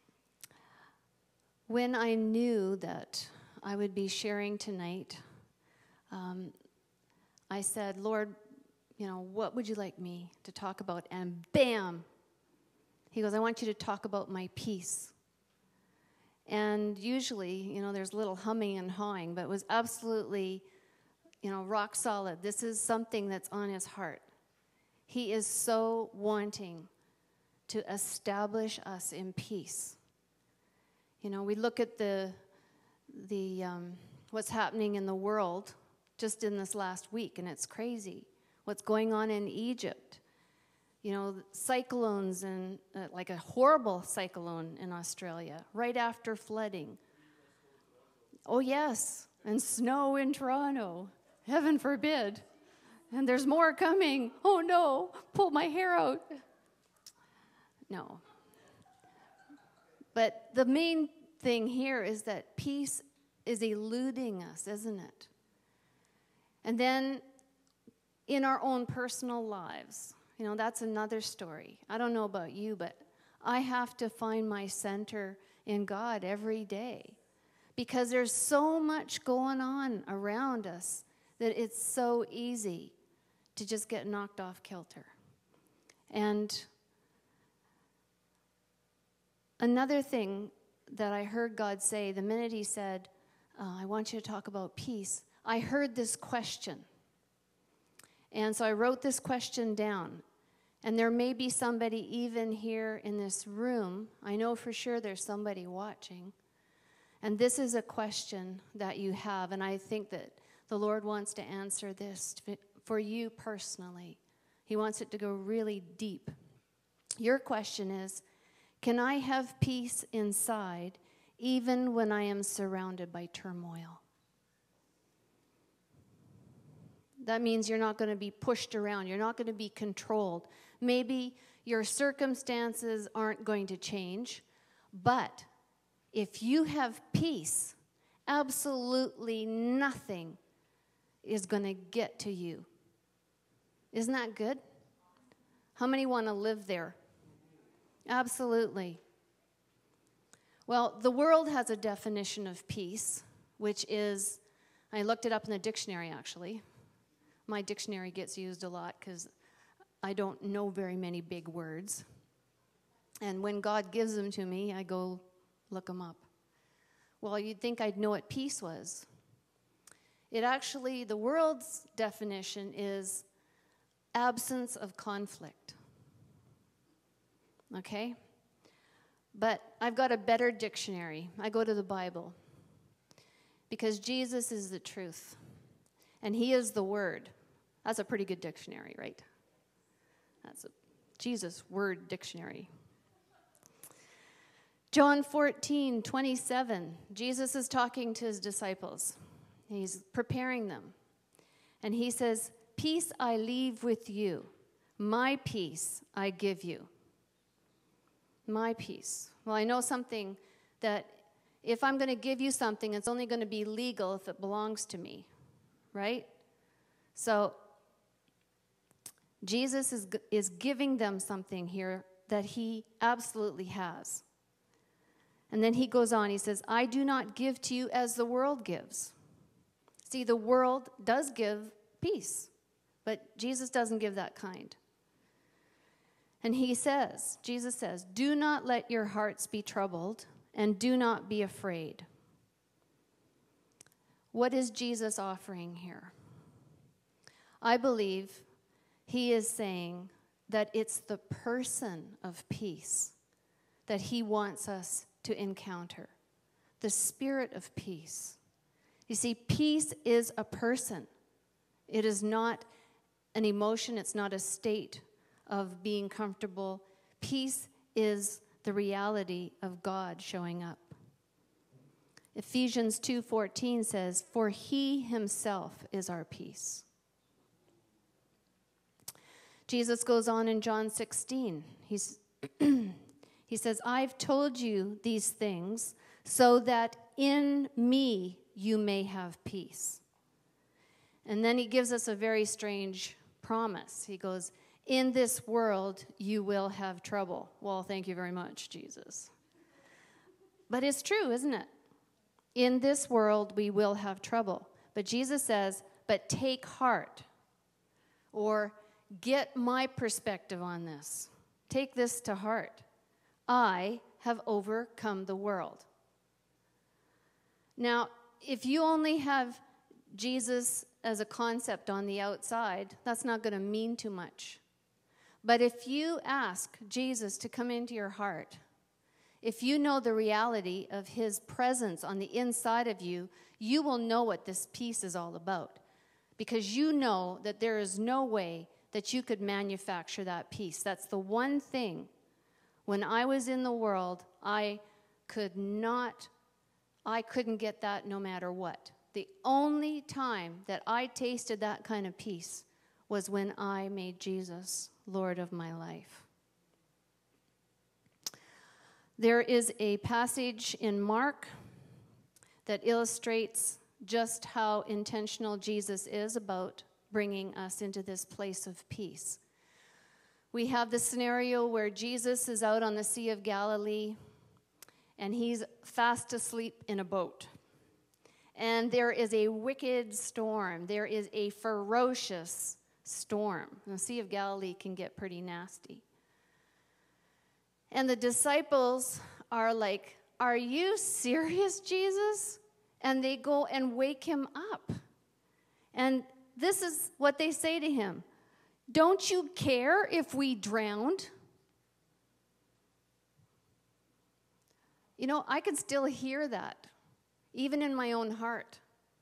Speaker 2: when I knew that I would be sharing tonight, um, I said, Lord, you know, what would you like me to talk about? And bam, He goes, I want you to talk about my peace. And usually, you know, there's a little humming and hawing, but it was absolutely, you know, rock solid. This is something that's on His heart. He is so wanting to establish us in peace. You know, we look at the the um, what's happening in the world just in this last week, and it's crazy. What's going on in Egypt? You know, cyclones and uh, like a horrible cyclone in Australia right after flooding. Oh yes, and snow in Toronto. Heaven forbid. And there's more coming. Oh no, pull my hair out. No. But the main thing here is that peace is eluding us, isn't it? And then in our own personal lives, you know, that's another story. I don't know about you, but I have to find my center in God every day because there's so much going on around us that it's so easy to just get knocked off kilter. And another thing that I heard God say, the minute He said, uh, I want you to talk about peace, I heard this question. And so I wrote this question down. And there may be somebody even here in this room. I know for sure there's somebody watching. And this is a question that you have. And I think that the Lord wants to answer this for you personally. He wants it to go really deep. Your question is, can I have peace inside even when I am surrounded by turmoil? That means you're not going to be pushed around. You're not going to be controlled. Maybe your circumstances aren't going to change, but if you have peace, absolutely nothing is going to get to you. Isn't that good? How many want to live there? Absolutely. Well, the world has a definition of peace, which is, I looked it up in the dictionary actually. My dictionary gets used a lot because I don't know very many big words. And when God gives them to me, I go look them up. Well, you'd think I'd know what peace was. It actually, the world's definition is absence of conflict. Okay? But I've got a better dictionary. I go to the Bible. Because Jesus is the truth. And He is the Word. That's a pretty good dictionary, right? That's a Jesus Word dictionary. John fourteen twenty-seven. Jesus is talking to His disciples. He's preparing them. And He says, peace I leave with you. My peace I give you. My peace. Well, I know something that if I'm going to give you something, it's only going to be legal if it belongs to me. Right? So Jesus is, is giving them something here that He absolutely has. And then he goes on, he says, I do not give to you as the world gives. See, the world does give peace, but Jesus doesn't give that kind. And he says, Jesus says, do not let your hearts be troubled, and do not be afraid. What is Jesus offering here? I believe he is saying that it's the person of peace that he wants us to encounter, the spirit of peace. You see, peace is a person. It is not an emotion. It's not a state of being comfortable. Peace is the reality of God showing up. Ephesians two fourteen says, for he himself is our peace. Jesus goes on in John sixteen. He's, he says, I've told you these things so that in me you may have peace. And then he gives us a very strange promise. He goes, in this world you will have trouble. Well, thank you very much, Jesus. But it's true, isn't it? In this world we will have trouble. But Jesus says, but take heart, or get my perspective on this. Take this to heart. I have overcome the world. Now, if you only have Jesus as a concept on the outside, that's not going to mean too much. But if you ask Jesus to come into your heart, if you know the reality of his presence on the inside of you, you will know what this peace is all about. Because you know that there is no way that you could manufacture that peace. That's the one thing. When I was in the world, I could not, I couldn't get that no matter what. The only time that I tasted that kind of peace was when I made Jesus Lord of my life. There is a passage in Mark that illustrates just how intentional Jesus is about bringing us into this place of peace. We have the scenario where Jesus is out on the Sea of Galilee and he's fast asleep in a boat. And there is a wicked storm. There is a ferocious storm. The Sea of Galilee can get pretty nasty. And the disciples are like, are you serious, Jesus? And they go and wake him up. And this is what they say to him. Don't you care if we drowned? You know, I can still hear that, even in my own heart.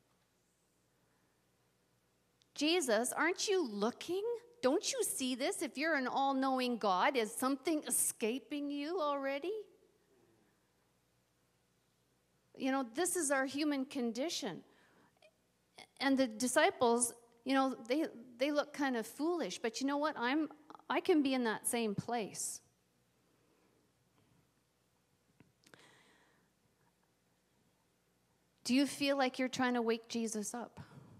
Speaker 2: Jesus, aren't you looking? Don't you see this? If you're an all-knowing God, is something escaping you already? You know, this is our human condition. And the disciples, you know, they they look kind of foolish, but you know what? I'm I can be in that same place. Do you feel like you're trying to wake Jesus up?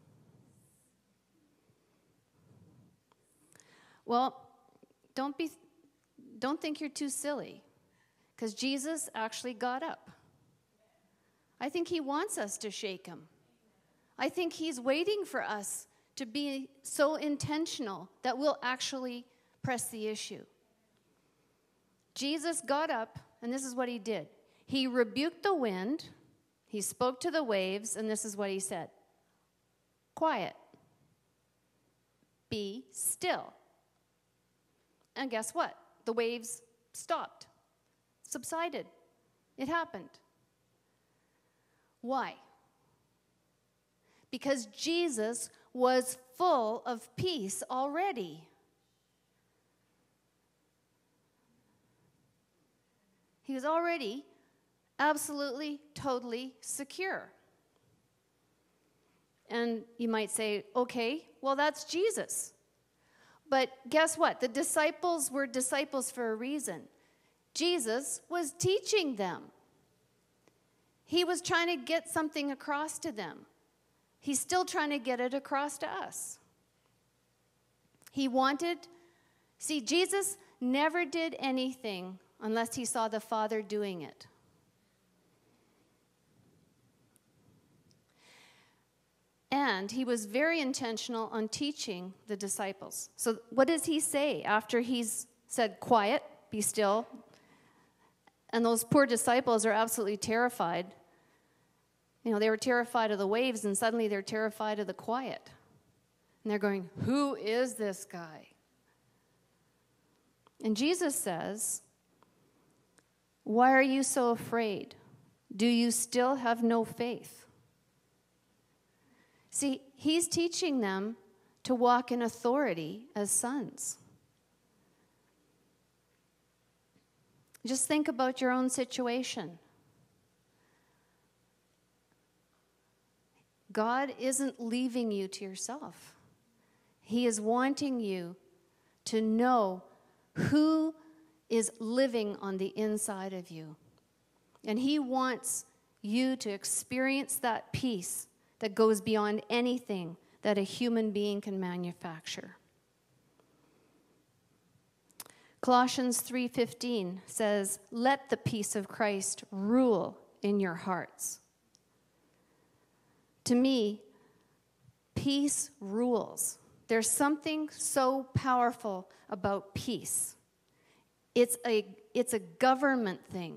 Speaker 2: Well, don't be don't think you're too silly, because Jesus actually got up. I think he wants us to shake him. I think he's waiting for us to be so intentional that we'll actually press the issue. Jesus got up, and this is what he did. He rebuked the wind, he spoke to the waves, and this is what he said. Quiet. Be still. And guess what? The waves stopped, subsided. It happened. Why? Because Jesus was full of peace already. He was already absolutely, totally secure. And you might say, okay, well, that's Jesus. But guess what? The disciples were disciples for a reason. Jesus was teaching them. He was trying to get something across to them. He's still trying to get it across to us. He wanted, see, Jesus never did anything unless he saw the Father doing it. And he was very intentional on teaching the disciples. So what does he say after he's said, quiet, be still? And those poor disciples are absolutely terrified. You know, they were terrified of the waves, and suddenly they're terrified of the quiet. And they're going, who is this guy? And Jesus says, why are you so afraid? Do you still have no faith? See, he's teaching them to walk in authority as sons. Just think about your own situation. God isn't leaving you to yourself. He is wanting you to know who is living on the inside of you. And he wants you to experience that peace that goes beyond anything that a human being can manufacture. Colossians three fifteen says, let the peace of Christ rule in your hearts. To me, peace rules. There's something so powerful about peace. It's a, it's a government thing.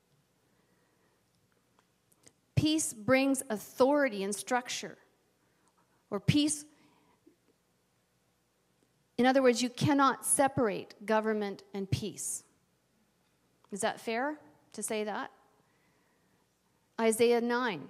Speaker 2: Peace brings authority and structure. Or peace, in other words, you cannot separate government and peace. Is that fair to say that? Isaiah nine,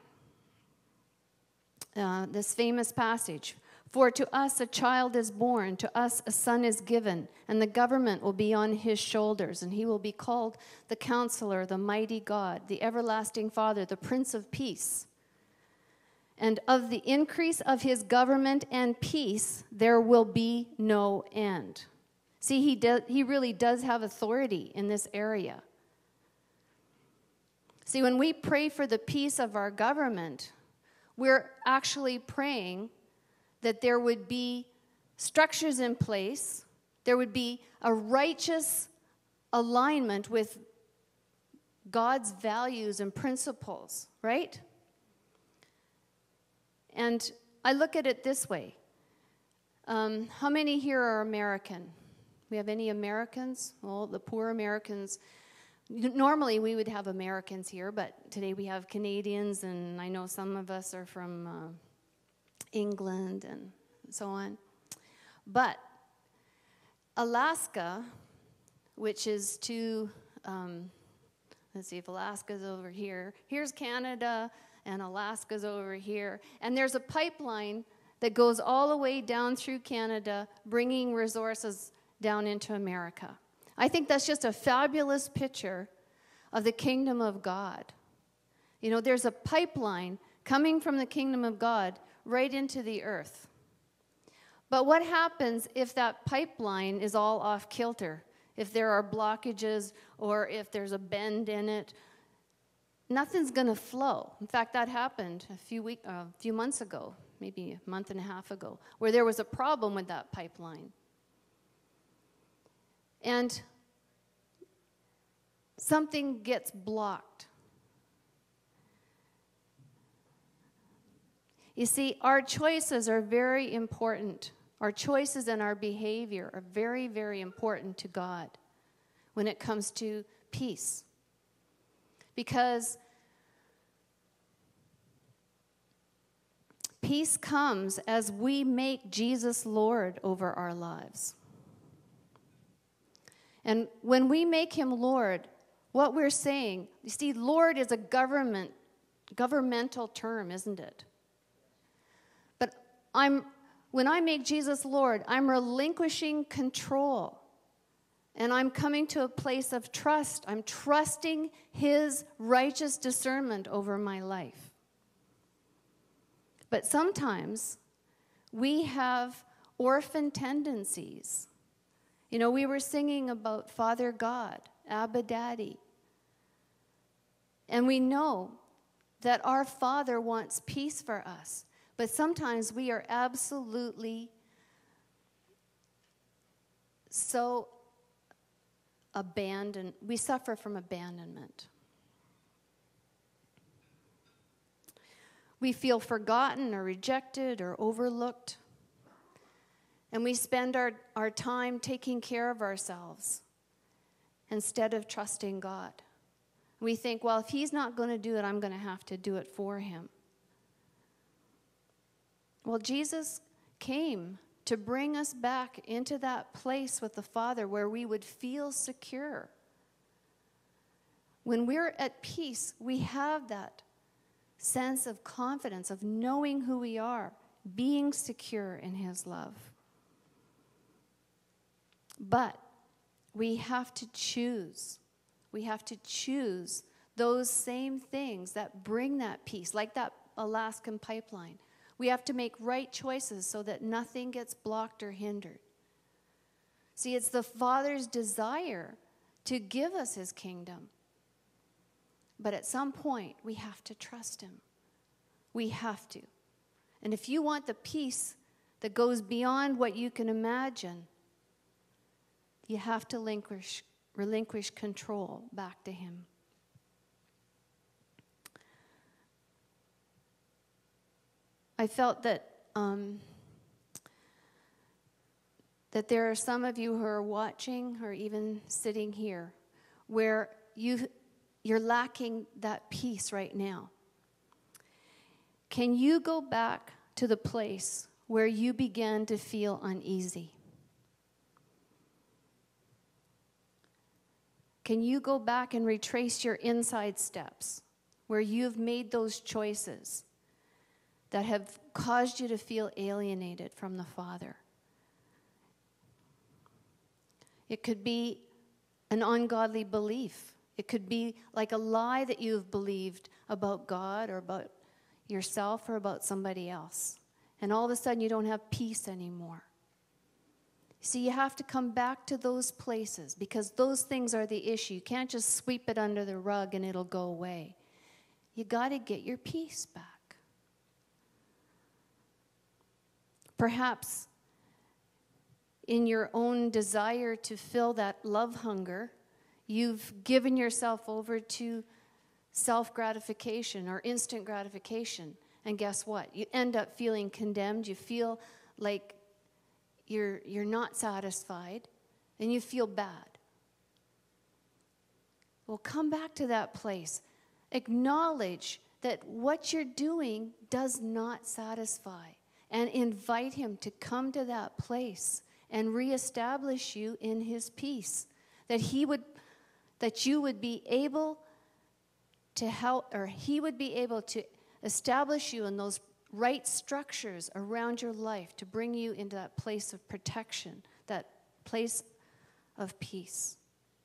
Speaker 2: uh, this famous passage. For to us a child is born, to us a son is given, and the government will be on his shoulders, and he will be called the Counselor, the Mighty God, the Everlasting Father, the Prince of Peace. And of the increase of his government and peace, there will be no end. See, he, do, he really does have authority in this area. See, when we pray for the peace of our government, we're actually praying that there would be structures in place, there would be a righteous alignment with God's values and principles, right? And I look at it this way. Um, how many here are American? We have any Americans? Well, the poor Americans. Normally we would have Americans here, but today we have Canadians, and I know some of us are from uh, England and so on. But Alaska, which is to, um, let's see if Alaska's over here. Here's Canada, and Alaska's over here. And there's a pipeline that goes all the way down through Canada, bringing resources down into America. I think that's just a fabulous picture of the kingdom of God. You know, there's a pipeline coming from the kingdom of God right into the earth. But what happens if that pipeline is all off kilter? If there are blockages or if there's a bend in it, nothing's going to flow. In fact, that happened a few week, uh, few months ago, maybe a month and a half ago, where there was a problem with that pipeline. And something gets blocked. You see, our choices are very important. Our choices and our behavior are very, very important to God when it comes to peace. Because peace comes as we make Jesus Lord over our lives. And when we make him Lord, what we're saying, you see, Lord is a government, governmental term, isn't it? But I'm, when I make Jesus Lord, I'm relinquishing control. And I'm coming to a place of trust. I'm trusting his righteous discernment over my life. But sometimes we have orphan tendencies. You know, we were singing about Father God, Abba Daddy. And we know that our Father wants peace for us. But sometimes we are absolutely so abandoned. We suffer from abandonment. We feel forgotten or rejected or overlooked. And we spend our, our time taking care of ourselves instead of trusting God. We think, well, if he's not going to do it, I'm going to have to do it for him. Well, Jesus came to bring us back into that place with the Father where we would feel secure. When we're at peace, we have that sense of confidence, of knowing who we are, being secure in his love. But we have to choose. We have to choose those same things that bring that peace, like that Alaskan pipeline. We have to make right choices so that nothing gets blocked or hindered. See, it's the Father's desire to give us his kingdom. But at some point, we have to trust him. We have to. And if you want the peace that goes beyond what you can imagine, you have to relinquish, relinquish control back to him. I felt that um, that there are some of you who are watching or even sitting here where you, you're lacking that peace right now. Can you go back to the place where you began to feel uneasy? Can you go back and retrace your inside steps where you've made those choices that have caused you to feel alienated from the Father? It could be an ungodly belief. It could be like a lie that you've believed about God or about yourself or about somebody else. And all of a sudden you don't have peace anymore. See, you have to come back to those places because those things are the issue. You can't just sweep it under the rug and it'll go away. You got to get your peace back. Perhaps in your own desire to fill that love hunger, you've given yourself over to self-gratification or instant gratification. And guess what? You end up feeling condemned. You feel like you're, you're not satisfied, and you feel bad. Well, come back to that place. Acknowledge that what you're doing does not satisfy, and invite him to come to that place and reestablish you in his peace. That he would, that you would be able to help, or he would be able to establish you in those right structures around your life to bring you into that place of protection, that place of peace.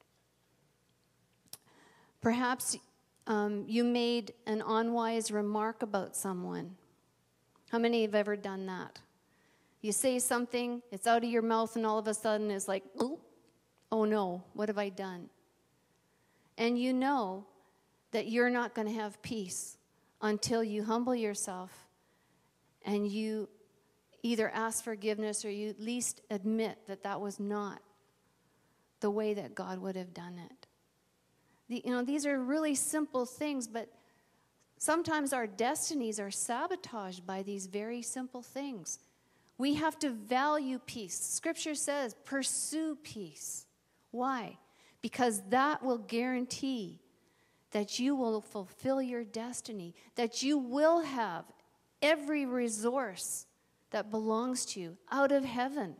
Speaker 2: Perhaps um, you made an unwise remark about someone. How many have ever done that? You say something, it's out of your mouth, and all of a sudden it's like, oh, oh no, what have I done? And you know that you're not going to have peace until you humble yourself and you either ask forgiveness or you at least admit that that was not the way that God would have done it. The, you know, these are really simple things, but sometimes our destinies are sabotaged by these very simple things. We have to value peace. Scripture says, pursue peace. Why? Because that will guarantee that you will fulfill your destiny, that you will have every resource that belongs to you out of heaven.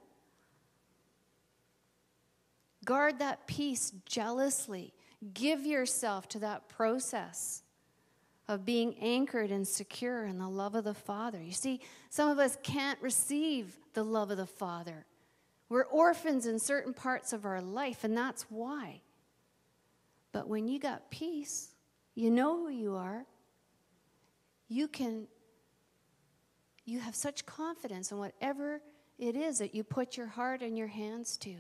Speaker 2: Guard that peace jealously. Give yourself to that process of being anchored and secure in the love of the Father. You see, some of us can't receive the love of the Father. We're orphans in certain parts of our life, and that's why. But when you got peace, you know who you are. You can, you have such confidence in whatever it is that you put your heart and your hands to.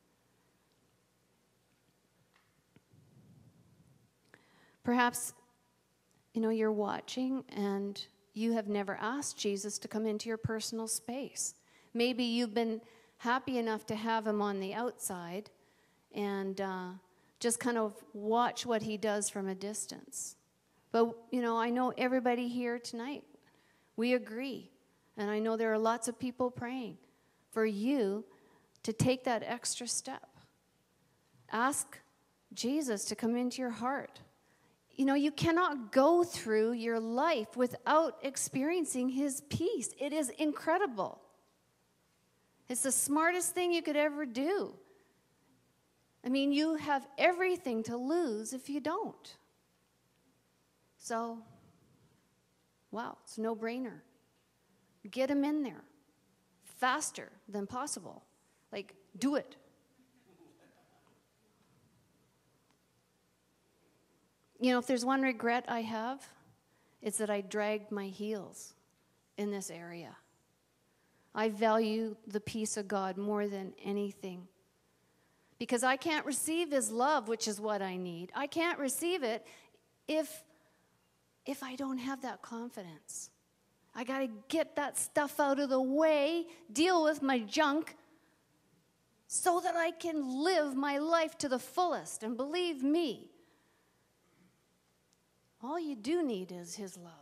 Speaker 2: Perhaps, you know, you're watching and you have never asked Jesus to come into your personal space. Maybe you've been happy enough to have him on the outside and uh, just kind of watch what he does from a distance. But, you know, I know everybody here tonight We agree. And I know there are lots of people praying for you to take that extra step. Ask Jesus to come into your heart. You know, you cannot go through your life without experiencing his peace. It is incredible. It's the smartest thing you could ever do. I mean, you have everything to lose if you don't. So, wow, it's a no-brainer. Get him in there faster than possible. Like, do it. You know, if there's one regret I have, it's that I dragged my heels in this area. I value the peace of God more than anything. Because I can't receive his love, which is what I need. I can't receive it if, if I don't have that confidence. I got to get that stuff out of the way, deal with my junk, so that I can live my life to the fullest. And believe me, all you do need is his love.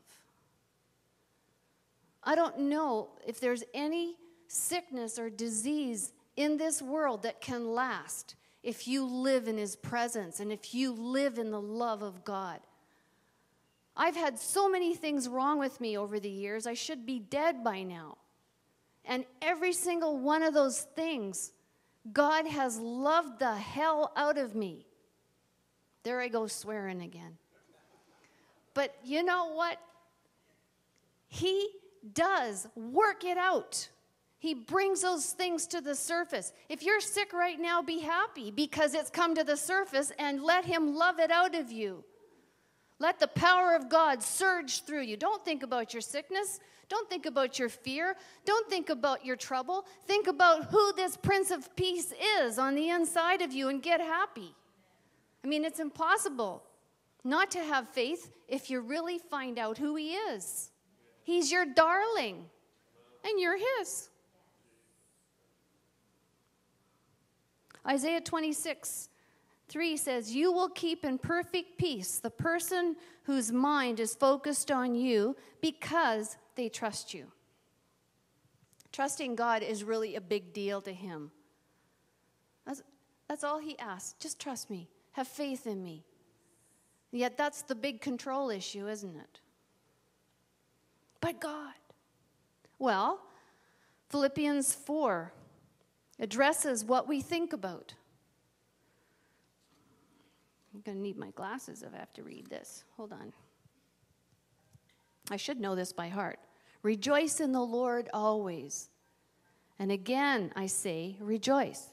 Speaker 2: I don't know if there's any sickness or disease in this world that can last if you live in his presence and if you live in the love of God. I've had so many things wrong with me over the years. I should be dead by now. And every single one of those things, God has loved the hell out of me. There I go swearing again. But you know what? He does work it out. He brings those things to the surface. If you're sick right now, be happy because it's come to the surface, and let him love it out of you. Let the power of God surge through you. Don't think about your sickness. Don't think about your fear. Don't think about your trouble. Think about who this Prince of Peace is on the inside of you and get happy. I mean, it's impossible not to have faith if you really find out who he is. He's your darling, and you're his. Isaiah twenty-six, three says, "You will keep in perfect peace the person whose mind is focused on you because they trust you." Trusting God is really a big deal to him. That's, that's all he asks. Just trust me. Have faith in me. Yet that's the big control issue, isn't it? But God. Well, Philippians four addresses what we think about. I'm going to need my glasses if I have to read this. Hold on. I should know this by heart. Rejoice in the Lord always. And again, I say, rejoice.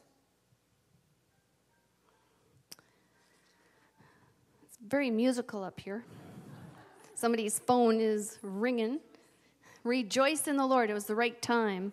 Speaker 2: It's very musical up here. Somebody's phone is ringing. Rejoice in the Lord. It was the right time.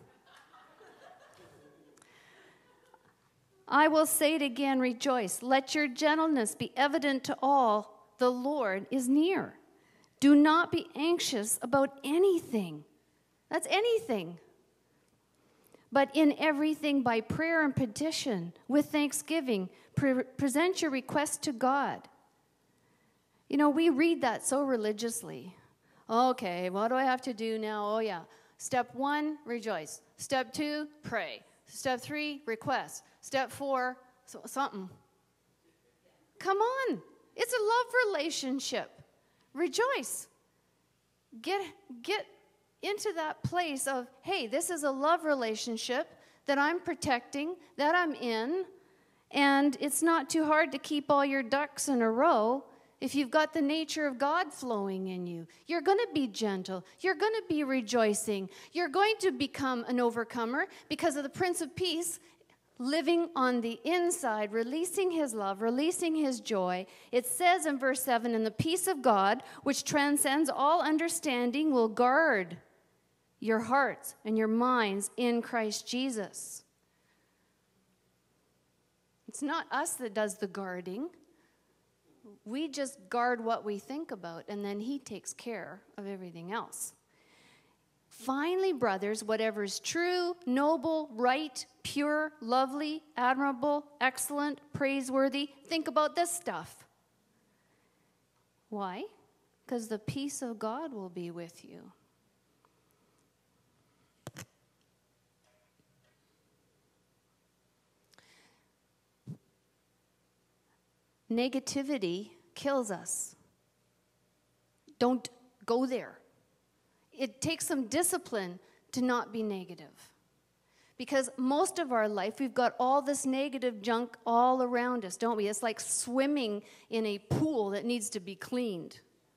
Speaker 2: I will say it again, rejoice. Let your gentleness be evident to all. The Lord is near. Do not be anxious about anything. That's anything. But in everything by prayer and petition, with thanksgiving, pre- present your request to God. You know, we read that so religiously. Okay, what do I have to do now? Oh, yeah. Step one, rejoice. Step two, pray. Step three, request. Step four, so, something. Come on. It's a love relationship. Rejoice. Get, get into that place of, hey, this is a love relationship that I'm protecting, that I'm in, and it's not too hard to keep all your ducks in a row. If you've got the nature of God flowing in you, you're going to be gentle. You're going to be rejoicing. You're going to become an overcomer because of the Prince of Peace living on the inside, releasing his love, releasing his joy. It says in verse seven, "And the peace of God, which transcends all understanding, will guard your hearts and your minds in Christ Jesus." It's not us that does the guarding. We just guard what we think about, and then he takes care of everything else. Finally, brothers, whatever is true, noble, right, pure, lovely, admirable, excellent, praiseworthy, think about this stuff. Why? Because the peace of God will be with you. negativity kills us. Don't go there. It takes some discipline to not be negative. Because most of our life, we've got all this negative junk all around us, don't we? It's like swimming in a pool that needs to be cleaned.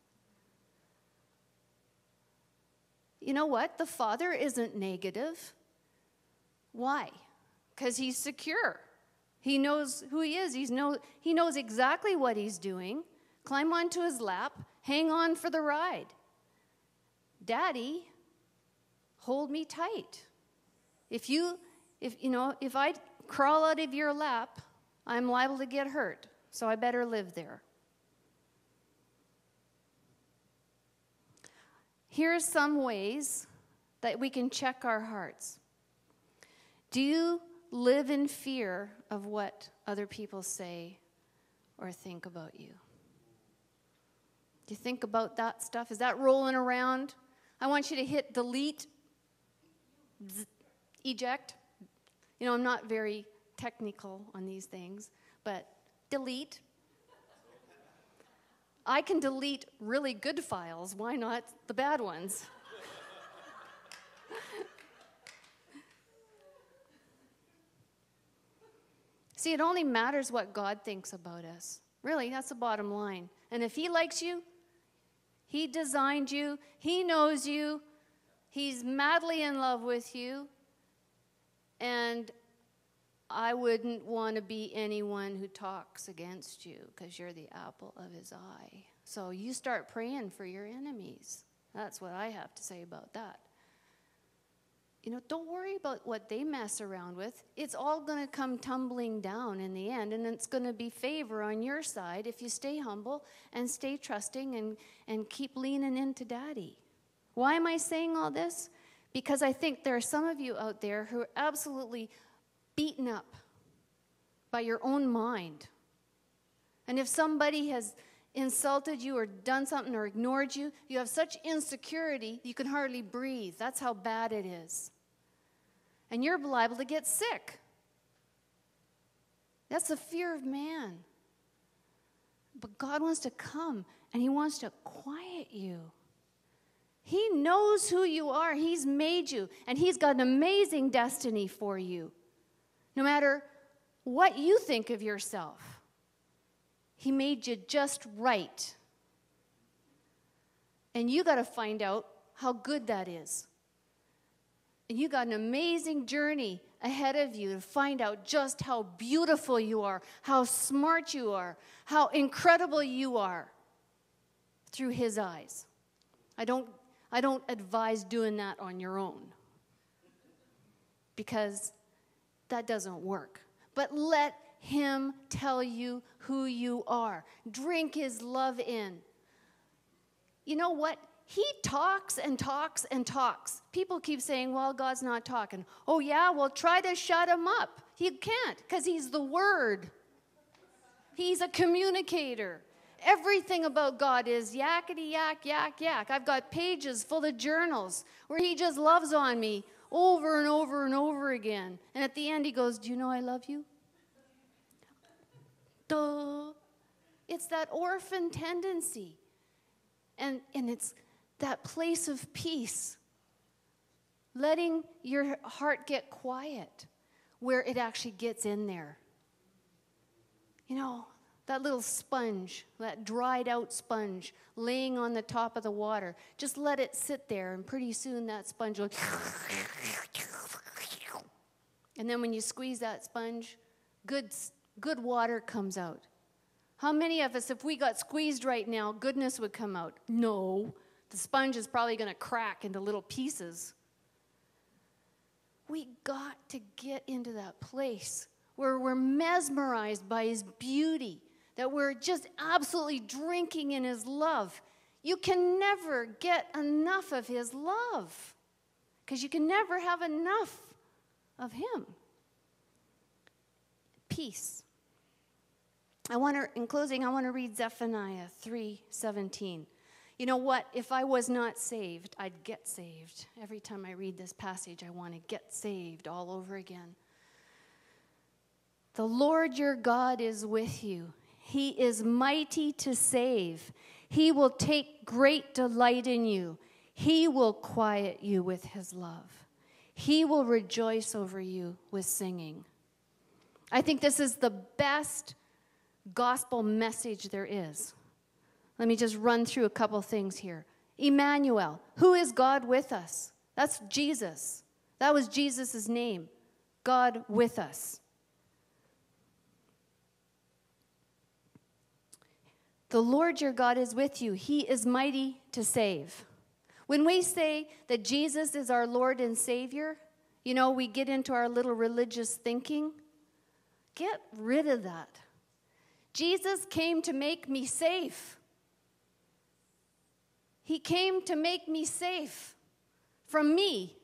Speaker 2: You know what? The Father isn't negative. Why? Because he's secure. He knows who he is. He's know, he knows exactly what he's doing. Climb onto his lap. Hang on for the ride. Daddy, hold me tight. If you, if you know, if I crawl out of your lap, I'm liable to get hurt. So I better live there. Here's some ways that we can check our hearts. Do you live in fear of what other people say or think about you? Do you think about that stuff? Is that rolling around? I want you to hit delete, z- eject. You know, I'm not very technical on these things, but delete. I can delete really good files. Why not the bad ones? See, it only matters what God thinks about us. Really, that's the bottom line. And if he likes you, he designed you, he knows you, he's madly in love with you, and I wouldn't want to be anyone who talks against you because you're the apple of his eye. So you start praying for your enemies. That's what I have to say about that. You know, don't worry about what they mess around with. It's all going to come tumbling down in the end, and it's going to be favor on your side if you stay humble and stay trusting and, and keep leaning into Daddy. Why am I saying all this? Because I think there are some of you out there who are absolutely beaten up by your own mind. And if somebody has insulted you or done something or ignored you, you have such insecurity you can hardly breathe. That's how bad it is. And you're liable to get sick. That's the fear of man. But God wants to come and he wants to quiet you. He knows who you are. He's made you, and he's got an amazing destiny for you. No matter what you think of yourself, he made you just right. And you got to find out how good that is. And you got an amazing journey ahead of you to find out just how beautiful you are, how smart you are, how incredible you are through his eyes. I don't, I don't advise doing that on your own because that doesn't work. But let him tell you who you are. Drink his love in. You know what? He talks and talks and talks. People keep saying, well, God's not talking. Oh, yeah? Well, try to shut him up. He can't because he's the Word. He's a communicator. Everything about God is yakety yak, yak, yak. I've got pages full of journals where he just loves on me over and over and over again. And at the end he goes, do you know I love you? Duh. It's that orphan tendency. And, and it's that place of peace. Letting your heart get quiet where it actually gets in there. You know, that little sponge, that dried out sponge laying on the top of the water. Just let it sit there and pretty soon that sponge will... And then when you squeeze that sponge, good, good water comes out. How many of us, if we got squeezed right now, goodness would come out? No. The sponge is probably going to crack into little pieces. We got to get into that place where we're mesmerized by his beauty, that we're just absolutely drinking in his love. You can never get enough of his love because you can never have enough of him. Peace. I want to, in closing, I want to read Zephaniah three seventeen. You know what? If I was not saved, I'd get saved. Every time I read this passage, I want to get saved all over again. The Lord your God is with you. He is mighty to save. He will take great delight in you. He will quiet you with his love. He will rejoice over you with singing. I think this is the best gospel message there is. Let me just run through a couple things here. Emmanuel, who is God with us? That's Jesus. That was Jesus' name, God with us. The Lord your God is with you. He is mighty to save. When we say that Jesus is our Lord and Savior, you know, we get into our little religious thinking. Get rid of that. Jesus came to make me safe. He came to make me safe from me.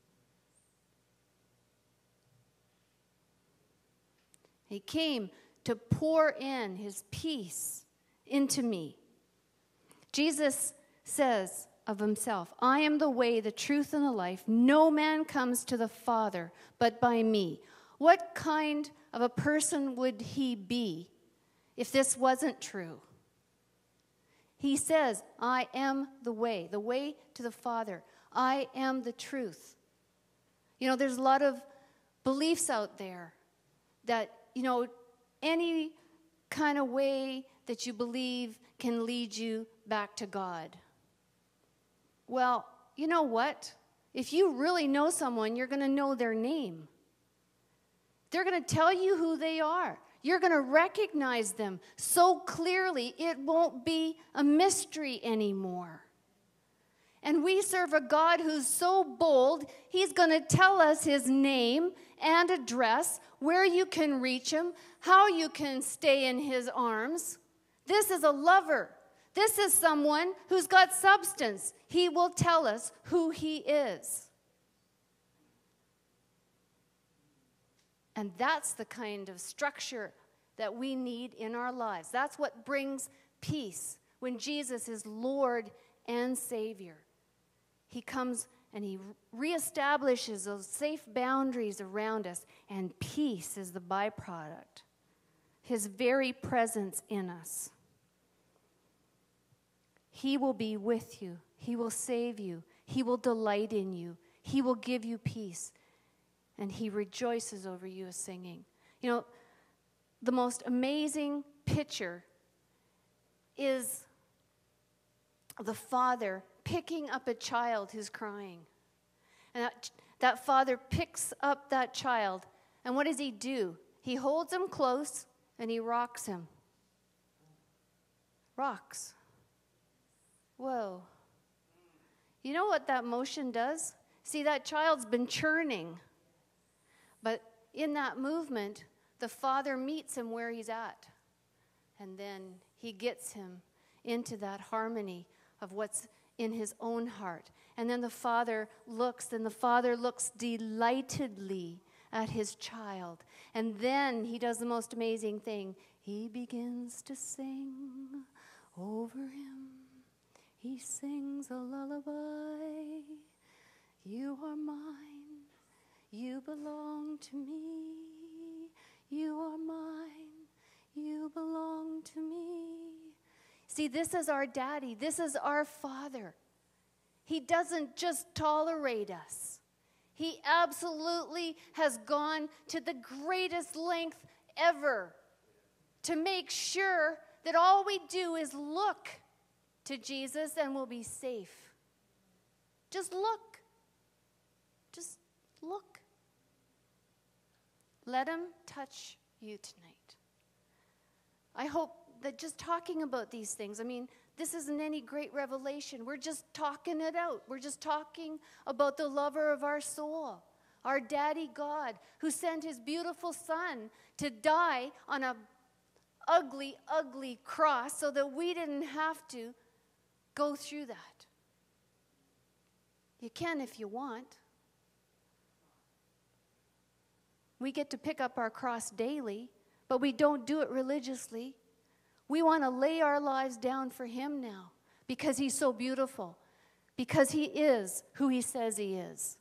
Speaker 2: He came to pour in his peace into me. Jesus says of himself, I am the way, the truth, and the life. No man comes to the Father but by me. What kind of a person would he be if this wasn't true? He says, I am the way, the way to the Father. I am the truth. You know, there's a lot of beliefs out there that, you know, any kind of way that you believe can lead you back to God. Well, you know what? If you really know someone, you're going to know their name. They're going to tell you who they are. You're going to recognize them so clearly it won't be a mystery anymore. And we serve a God who's so bold, he's going to tell us his name and address, where you can reach him, how you can stay in his arms. This is a lover. This is someone who's got substance. He will tell us who he is. And that's the kind of structure that we need in our lives. That's what brings peace when Jesus is Lord and Savior. He comes and he reestablishes those safe boundaries around us, and peace is the byproduct. His very presence in us. He will be with you. He will save you. He will delight in you. He will give you peace. And he rejoices over you as singing. You know, the most amazing picture is the father picking up a child who's crying. And that, that father picks up that child. And what does he do? He holds him close and he rocks him. Rocks. Whoa. You know what that motion does? See, that child's been churning. But in that movement, the father meets him where he's at. And then he gets him into that harmony of what's in his own heart. And then the father looks, and the father looks delightedly at his child. And then he does the most amazing thing. He begins to sing over him. He sings a lullaby. You are mine. You belong to me. You are mine. You belong to me. See, this is our daddy. This is our father. He doesn't just tolerate us. He absolutely has gone to the greatest length ever to make sure that all we do is look to Jesus and we'll be safe. Just look. Just look. Let him touch you tonight. I hope that just talking about these things, I mean, this isn't any great revelation. We're just talking it out. We're just talking about the lover of our soul, our daddy God, who sent his beautiful son to die on a ugly, ugly cross so that we didn't have to go through that. You can if you want. We get to pick up our cross daily, but we don't do it religiously. We want to lay our lives down for him now because he's so beautiful, because he is who he says he is.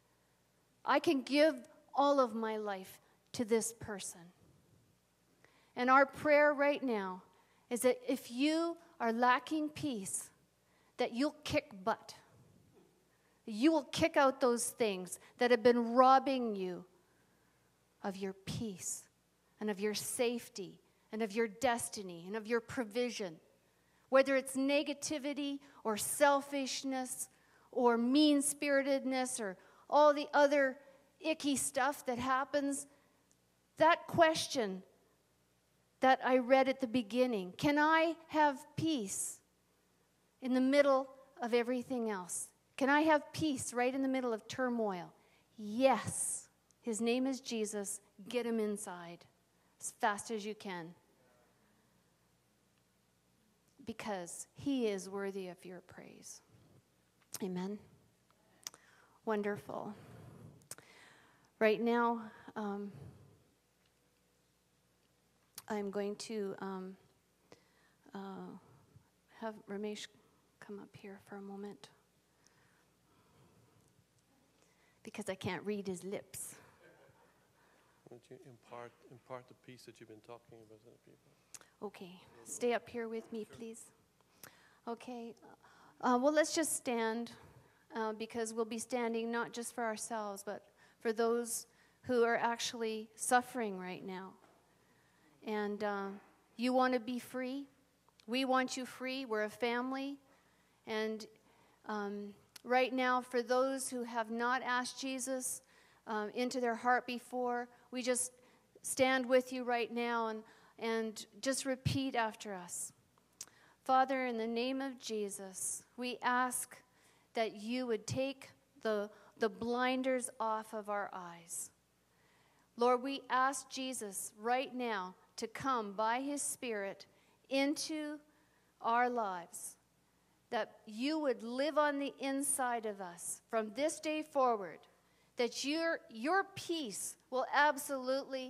Speaker 2: I can give all of my life to this person. And our prayer right now is that if you are lacking peace, that you'll kick butt. You will kick out those things that have been robbing you of your peace and of your safety and of your destiny and of your provision. Whether it's negativity or selfishness or mean-spiritedness or all the other icky stuff that happens, that question that I read at the beginning, can I have peace in the middle of everything else? Can I have peace right in the middle of turmoil? Yes. His name is Jesus. Get him inside as fast as you can. Because he is worthy of your praise. Amen. Wonderful. Right now, um, I'm going to um, uh, have Ramesh come up here for a moment. Because I can't read his lips.
Speaker 1: Why don't you impart, impart the peace that you've been talking about to the people?
Speaker 2: Okay, stay up here with me, please. Okay, uh, well, let's just stand uh, because we'll be standing not just for ourselves, but for those who are actually suffering right now. And uh, you want to be free? We want you free. We're a family. And um, right now, for those who have not asked Jesus um, into their heart before, we just stand with you right now and And just repeat after us. Father, in the name of Jesus, we ask that you would take the, the blinders off of our eyes. Lord, we ask Jesus right now to come by his Spirit into our lives, that you would live on the inside of us from this day forward, that your, your peace will absolutely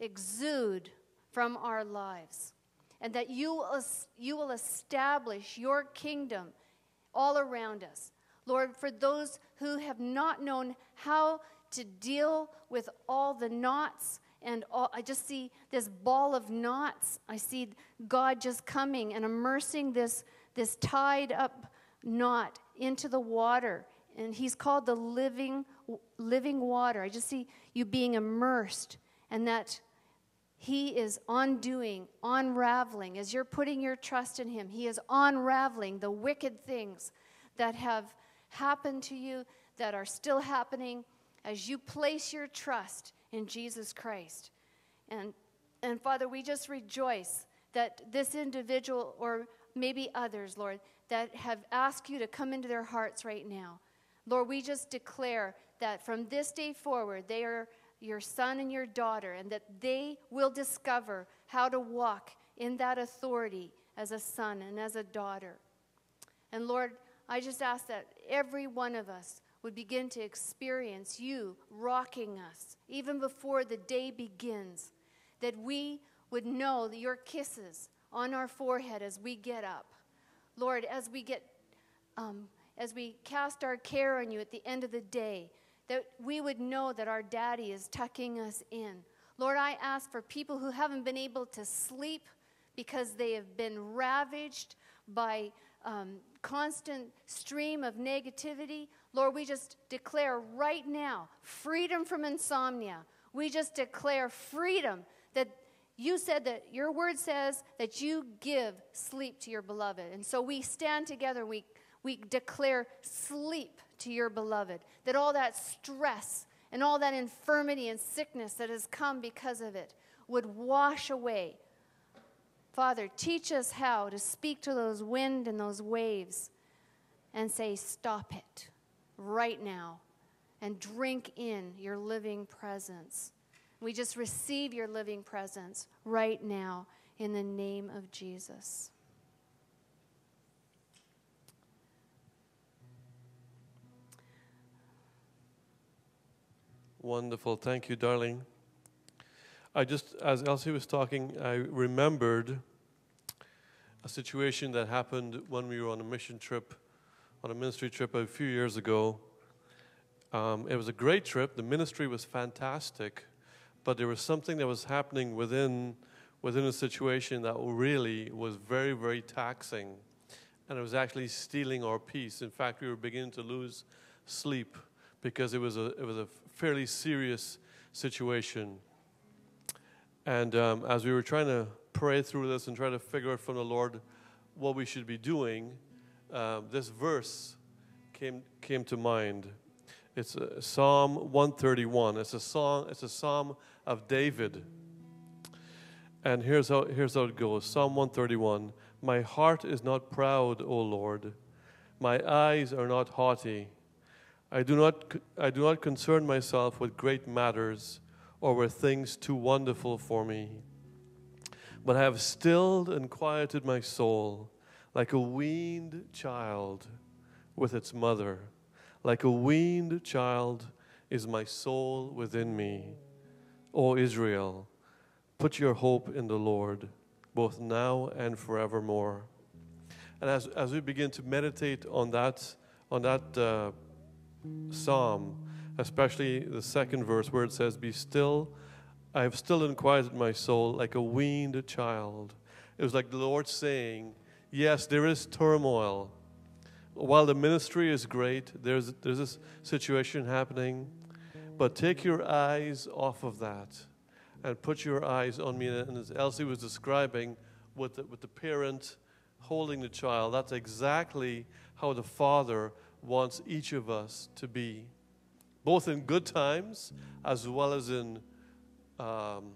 Speaker 2: exude from our lives, and that you will, you will establish your kingdom all around us. Lord, for those who have not known how to deal with all the knots, and all, I just see this ball of knots. I see God just coming and immersing this, this tied up knot into the water, and he's called the living, living water. I just see you being immersed, and that he is undoing, unraveling. As you're putting your trust in him, he is unraveling the wicked things that have happened to you, that are still happening, as you place your trust in Jesus Christ. And, and Father, we just rejoice that this individual, or maybe others, Lord, that have asked you to come into their hearts right now. Lord, we just declare that from this day forward, they are your son and your daughter, and that they will discover how to walk in that authority as a son and as a daughter. And Lord, I just ask that every one of us would begin to experience you rocking us even before the day begins, that we would know that your kisses on our forehead as we get up. Lord, as we get, um, as we cast our care on you at the end of the day, that we would know that our daddy is tucking us in. Lord, I ask for people who haven't been able to sleep because they have been ravaged by um, constant stream of negativity. Lord, we just declare right now freedom from insomnia. We just declare freedom, that you said that your word says that you give sleep to your beloved. And so we stand together, we, we declare sleep to your beloved, that all that stress and all that infirmity and sickness that has come because of it would wash away. Father, teach us how to speak to those wind and those waves and say, stop it right now, and drink in your living presence. We just receive your living presence right now in the name of Jesus.
Speaker 1: Wonderful. Thank you, darling. I just, as Elsie was talking, I remembered a situation that happened when we were on a mission trip, on a ministry trip a few years ago. Um, it was a great trip. The ministry was fantastic, but there was something that was happening within within a situation that really was very, very taxing. And it was actually stealing our peace. In fact, we were beginning to lose sleep because it was a, it was a fairly serious situation. And um, as we were trying to pray through this and try to figure out from the Lord what we should be doing, um, this verse came came to mind. It's uh, Psalm one thirty-one. It's a song. It's a psalm of David. And here's how here's how it goes. Psalm one thirty-one. My heart is not proud, O Lord. My eyes are not haughty. I do not I do not concern myself with great matters or with things too wonderful for me. But I have stilled and quieted my soul like a weaned child with its mother. Like a weaned child is my soul within me. O Israel, put your hope in the Lord, both now and forevermore. And as as we begin to meditate on that on that uh, psalm, especially the second verse where it says, "Be still, I have still and quieted my soul like a weaned child." It was like the Lord saying, yes, there is turmoil. While the ministry is great, there's there's this situation happening, but take your eyes off of that and put your eyes on me. And as Elsie was describing with the, with the parent holding the child, that's exactly how the Father wants each of us to be, both in good times as well as in um,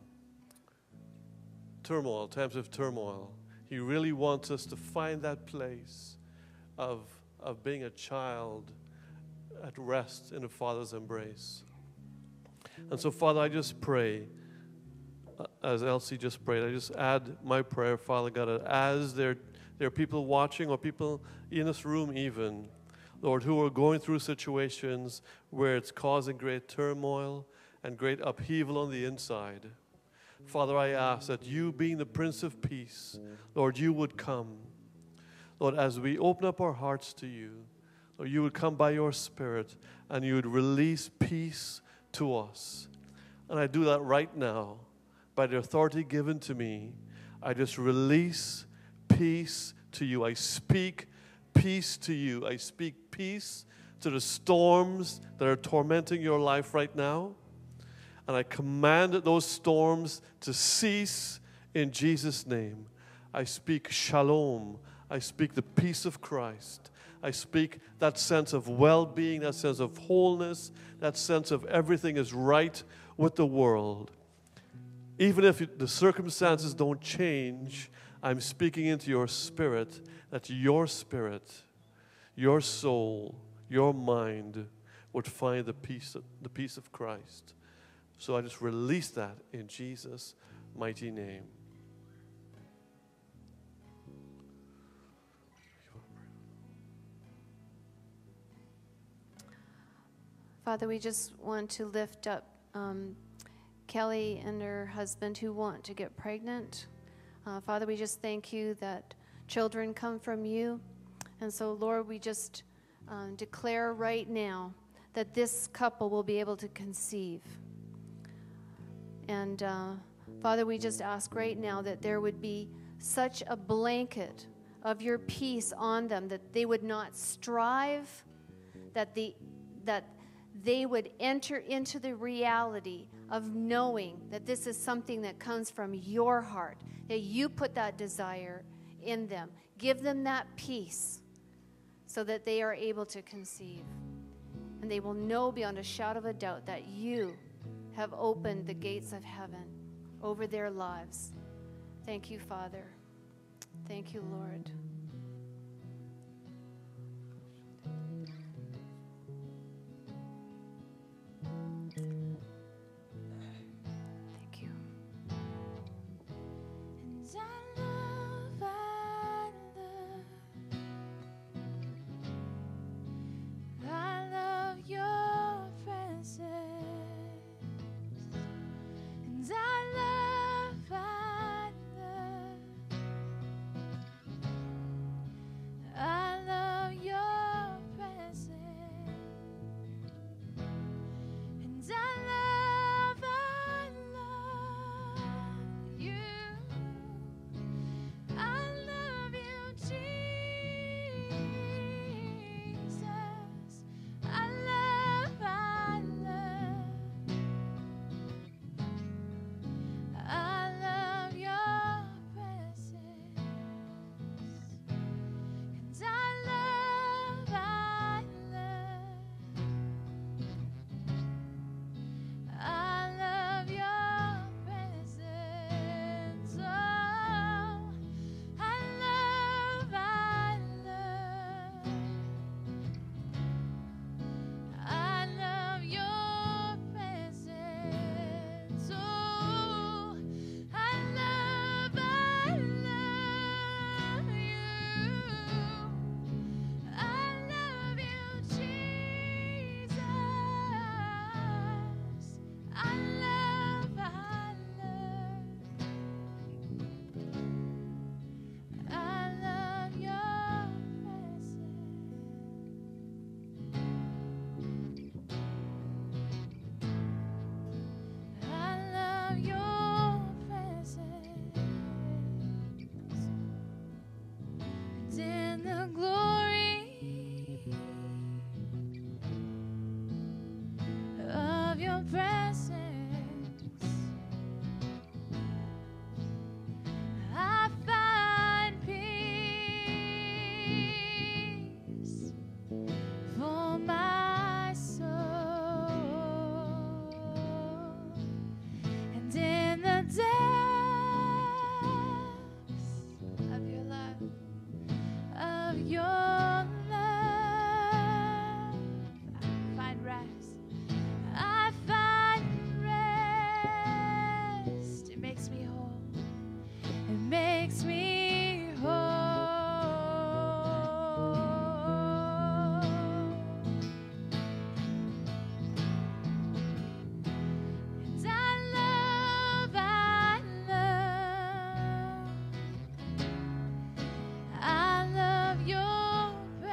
Speaker 1: turmoil, times of turmoil. He really wants us to find that place of, of being a child at rest in a Father's embrace. And so, Father, I just pray, uh, as Elsie just prayed, I just add my prayer, Father God, that as there, there are people watching or people in this room even, Lord, who are going through situations where it's causing great turmoil and great upheaval on the inside. Father, I ask that you, being the Prince of Peace, Lord, you would come. Lord, as we open up our hearts to you, Lord, you would come by your Spirit and you would release peace to us. And I do that right now. By the authority given to me, I just release peace to you. I speak peace to you. I speak peace to the storms that are tormenting your life right now. And I command those storms to cease in Jesus' name. I speak shalom. I speak the peace of Christ. I speak that sense of well-being, that sense of wholeness, that sense of everything is right with the world. Even if the circumstances don't change, I'm speaking into your spirit that your spirit, your soul, your mind would find the peace, the peace of Christ. So I just release that in Jesus' mighty name.
Speaker 2: Father, we just want to lift up um, Kelly and her husband who want to get pregnant. Uh, Father, we just thank you that children come from you. And so, Lord, we just um, declare right now that this couple will be able to conceive. And, uh, Father, we just ask right now that there would be such a blanket of your peace on them, that they would not strive, that the that they would enter into the reality of knowing that this is something that comes from your heart, that you put that desire in them. Give them that peace so that they are able to conceive. And they will know beyond a shadow of a doubt that you have opened the gates of heaven over their lives. Thank you, Father. Thank you, Lord. Thank you.
Speaker 3: And I love, I love, I love your presence. And I love, I love, in the glory of your presence. I find peace for my soul, and in the depths of your love, of your love, I find rest. I find rest. It makes me whole. It makes me whole. And I love, I love, I love your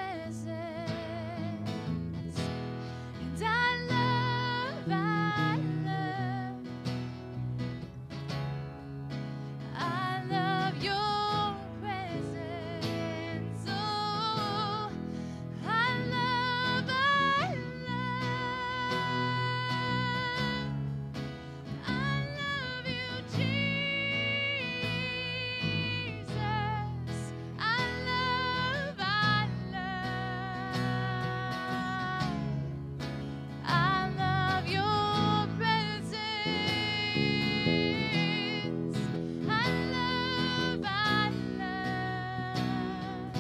Speaker 3: presence. And I love, I love, I love your presence. Oh, I love, I love, I love you, Jesus. I love, I love, I love your presence. I love, I love,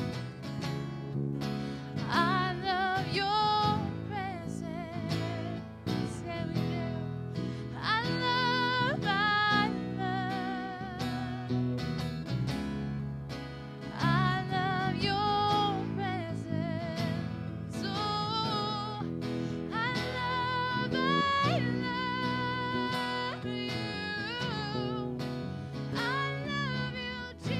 Speaker 3: I love your presence. Yeah, we do. I love, I love, I love your presence. Oh, I love, I love you. I love you,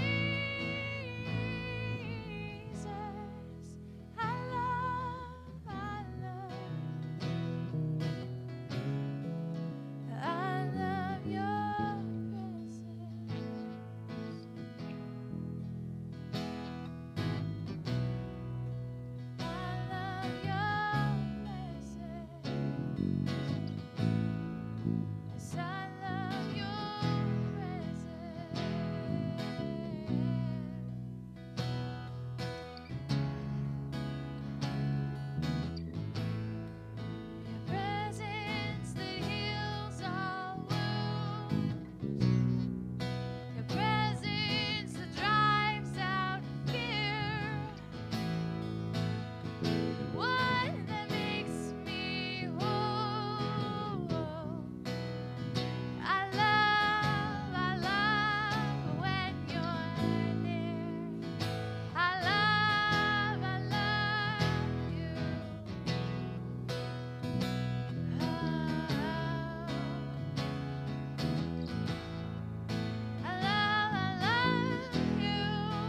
Speaker 3: Jesus. I love, I love, I love your presence. I love your presence. Yes, I love your presence. Your presence that heals all wounds. Your presence that drives out fear. One that makes me whole. I love, I love when you're near. I love, I love you. Oh, I love, I love you.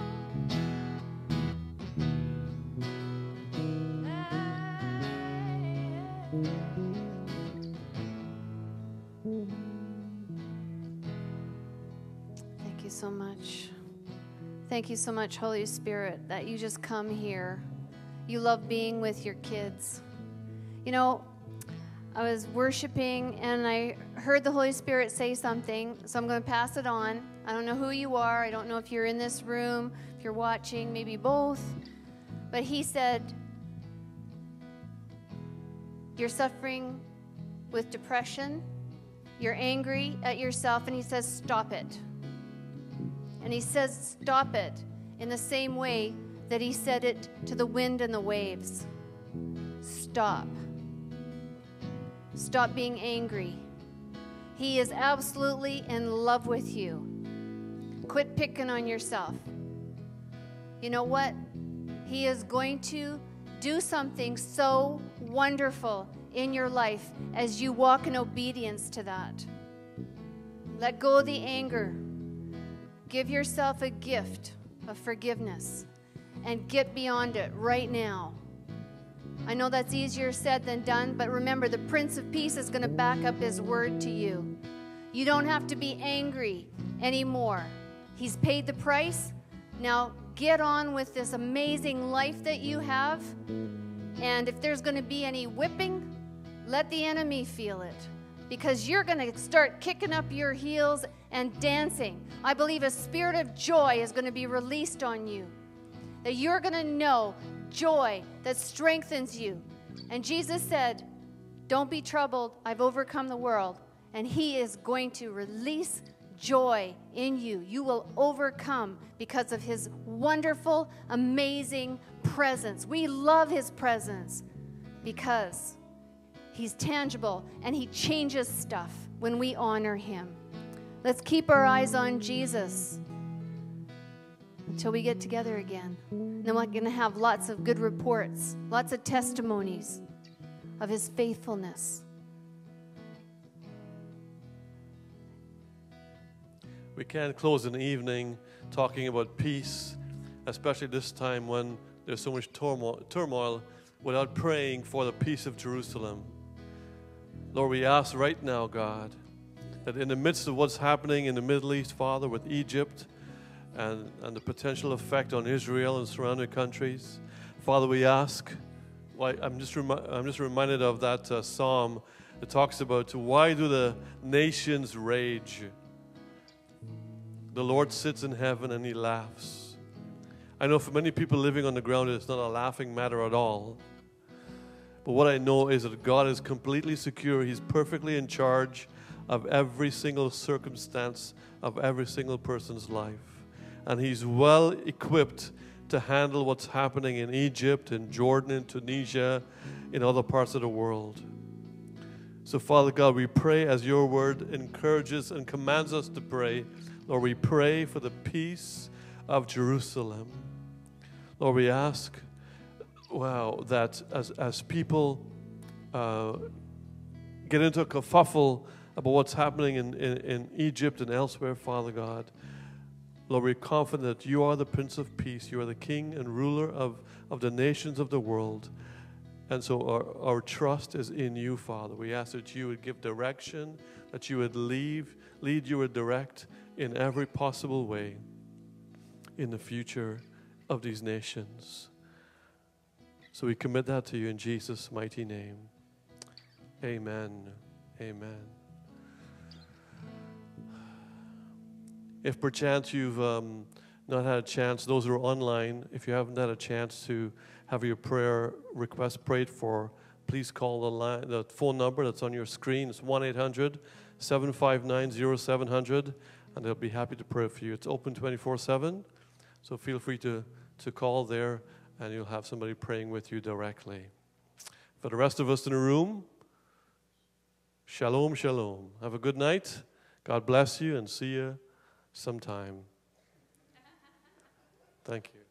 Speaker 2: Thank you so much. Thank you so much, Holy Spirit, that you just come here. You love being with your kids. You know, I was worshiping and I heard the Holy Spirit say something, so I'm going to pass it on. I don't know who you are. I don't know if you're in this room, if you're watching, maybe both. But he said, you're suffering with depression. You're angry at yourself. And he says, stop it. And he says, stop it in the same way that he said it to the wind and the waves. Stop. Stop being angry. He is absolutely in love with you. Quit picking on yourself. You know what? He is going to do something so wonderful in your life as you walk in obedience to that. Let go of the anger. Give yourself a gift of forgiveness and get beyond it right now. I know that's easier said than done, but remember, the Prince of Peace is going to back up his word to you. You don't have to be angry anymore. He's paid the price. Now get on with this amazing life that you have. And if there's going to be any whipping, let the enemy feel it, because you're going to start kicking up your heels and dancing. I believe a spirit of joy is going to be released on you, that you're going to know joy that strengthens you. And Jesus said, don't be troubled, I've overcome the world. And he is going to release joy in you. You will overcome because of his wonderful, amazing presence. We love his presence because he's tangible and he changes stuff when we honor him. Let's keep our eyes on Jesus until we get together again. And then we're going to have lots of good reports, lots of testimonies of his faithfulness.
Speaker 1: We can't close an evening talking about peace, especially this time when there's so much turmoil, turmoil, without praying for the peace of Jerusalem. Lord, we ask right now, God, that in the midst of what's happening in the Middle East, Father, with Egypt and, and the potential effect on Israel and surrounding countries, Father, we ask, why, I'm, just remi- I'm just reminded of that uh, psalm that talks about, why do the nations rage? The Lord sits in heaven and he laughs. I know for many people living on the ground, it's not a laughing matter at all. But what I know is that God is completely secure. He's perfectly in charge of every single circumstance of every single person's life. And he's well equipped to handle what's happening in Egypt, in Jordan, in Tunisia, in other parts of the world. So, Father God, we pray as your word encourages and commands us to pray. Lord, we pray for the peace of Jerusalem. Lord, we ask, wow, that as, as people uh, get into a kerfuffle about what's happening in, in, in Egypt and elsewhere, Father God, Lord, we're confident that you are the Prince of Peace. You are the King and ruler of, of the nations of the world. And so our, our trust is in you, Father. We ask that you would give direction, that you would leave, lead, you would direct in every possible way in the future of these nations. So we commit that to you in Jesus' mighty name. Amen. Amen. If perchance you've um, not had a chance, those who are online, if you haven't had a chance to have your prayer request prayed for, please call the line, the phone number that's on your screen. It's one eight hundred, seven five nine, zero seven zero zero, and they'll be happy to pray for you. It's open twenty-four seven, so feel free to, to call there, and you'll have somebody praying with you directly. For the rest of us in the room, shalom, shalom. Have a good night. God bless you, and see you sometime. Thank you.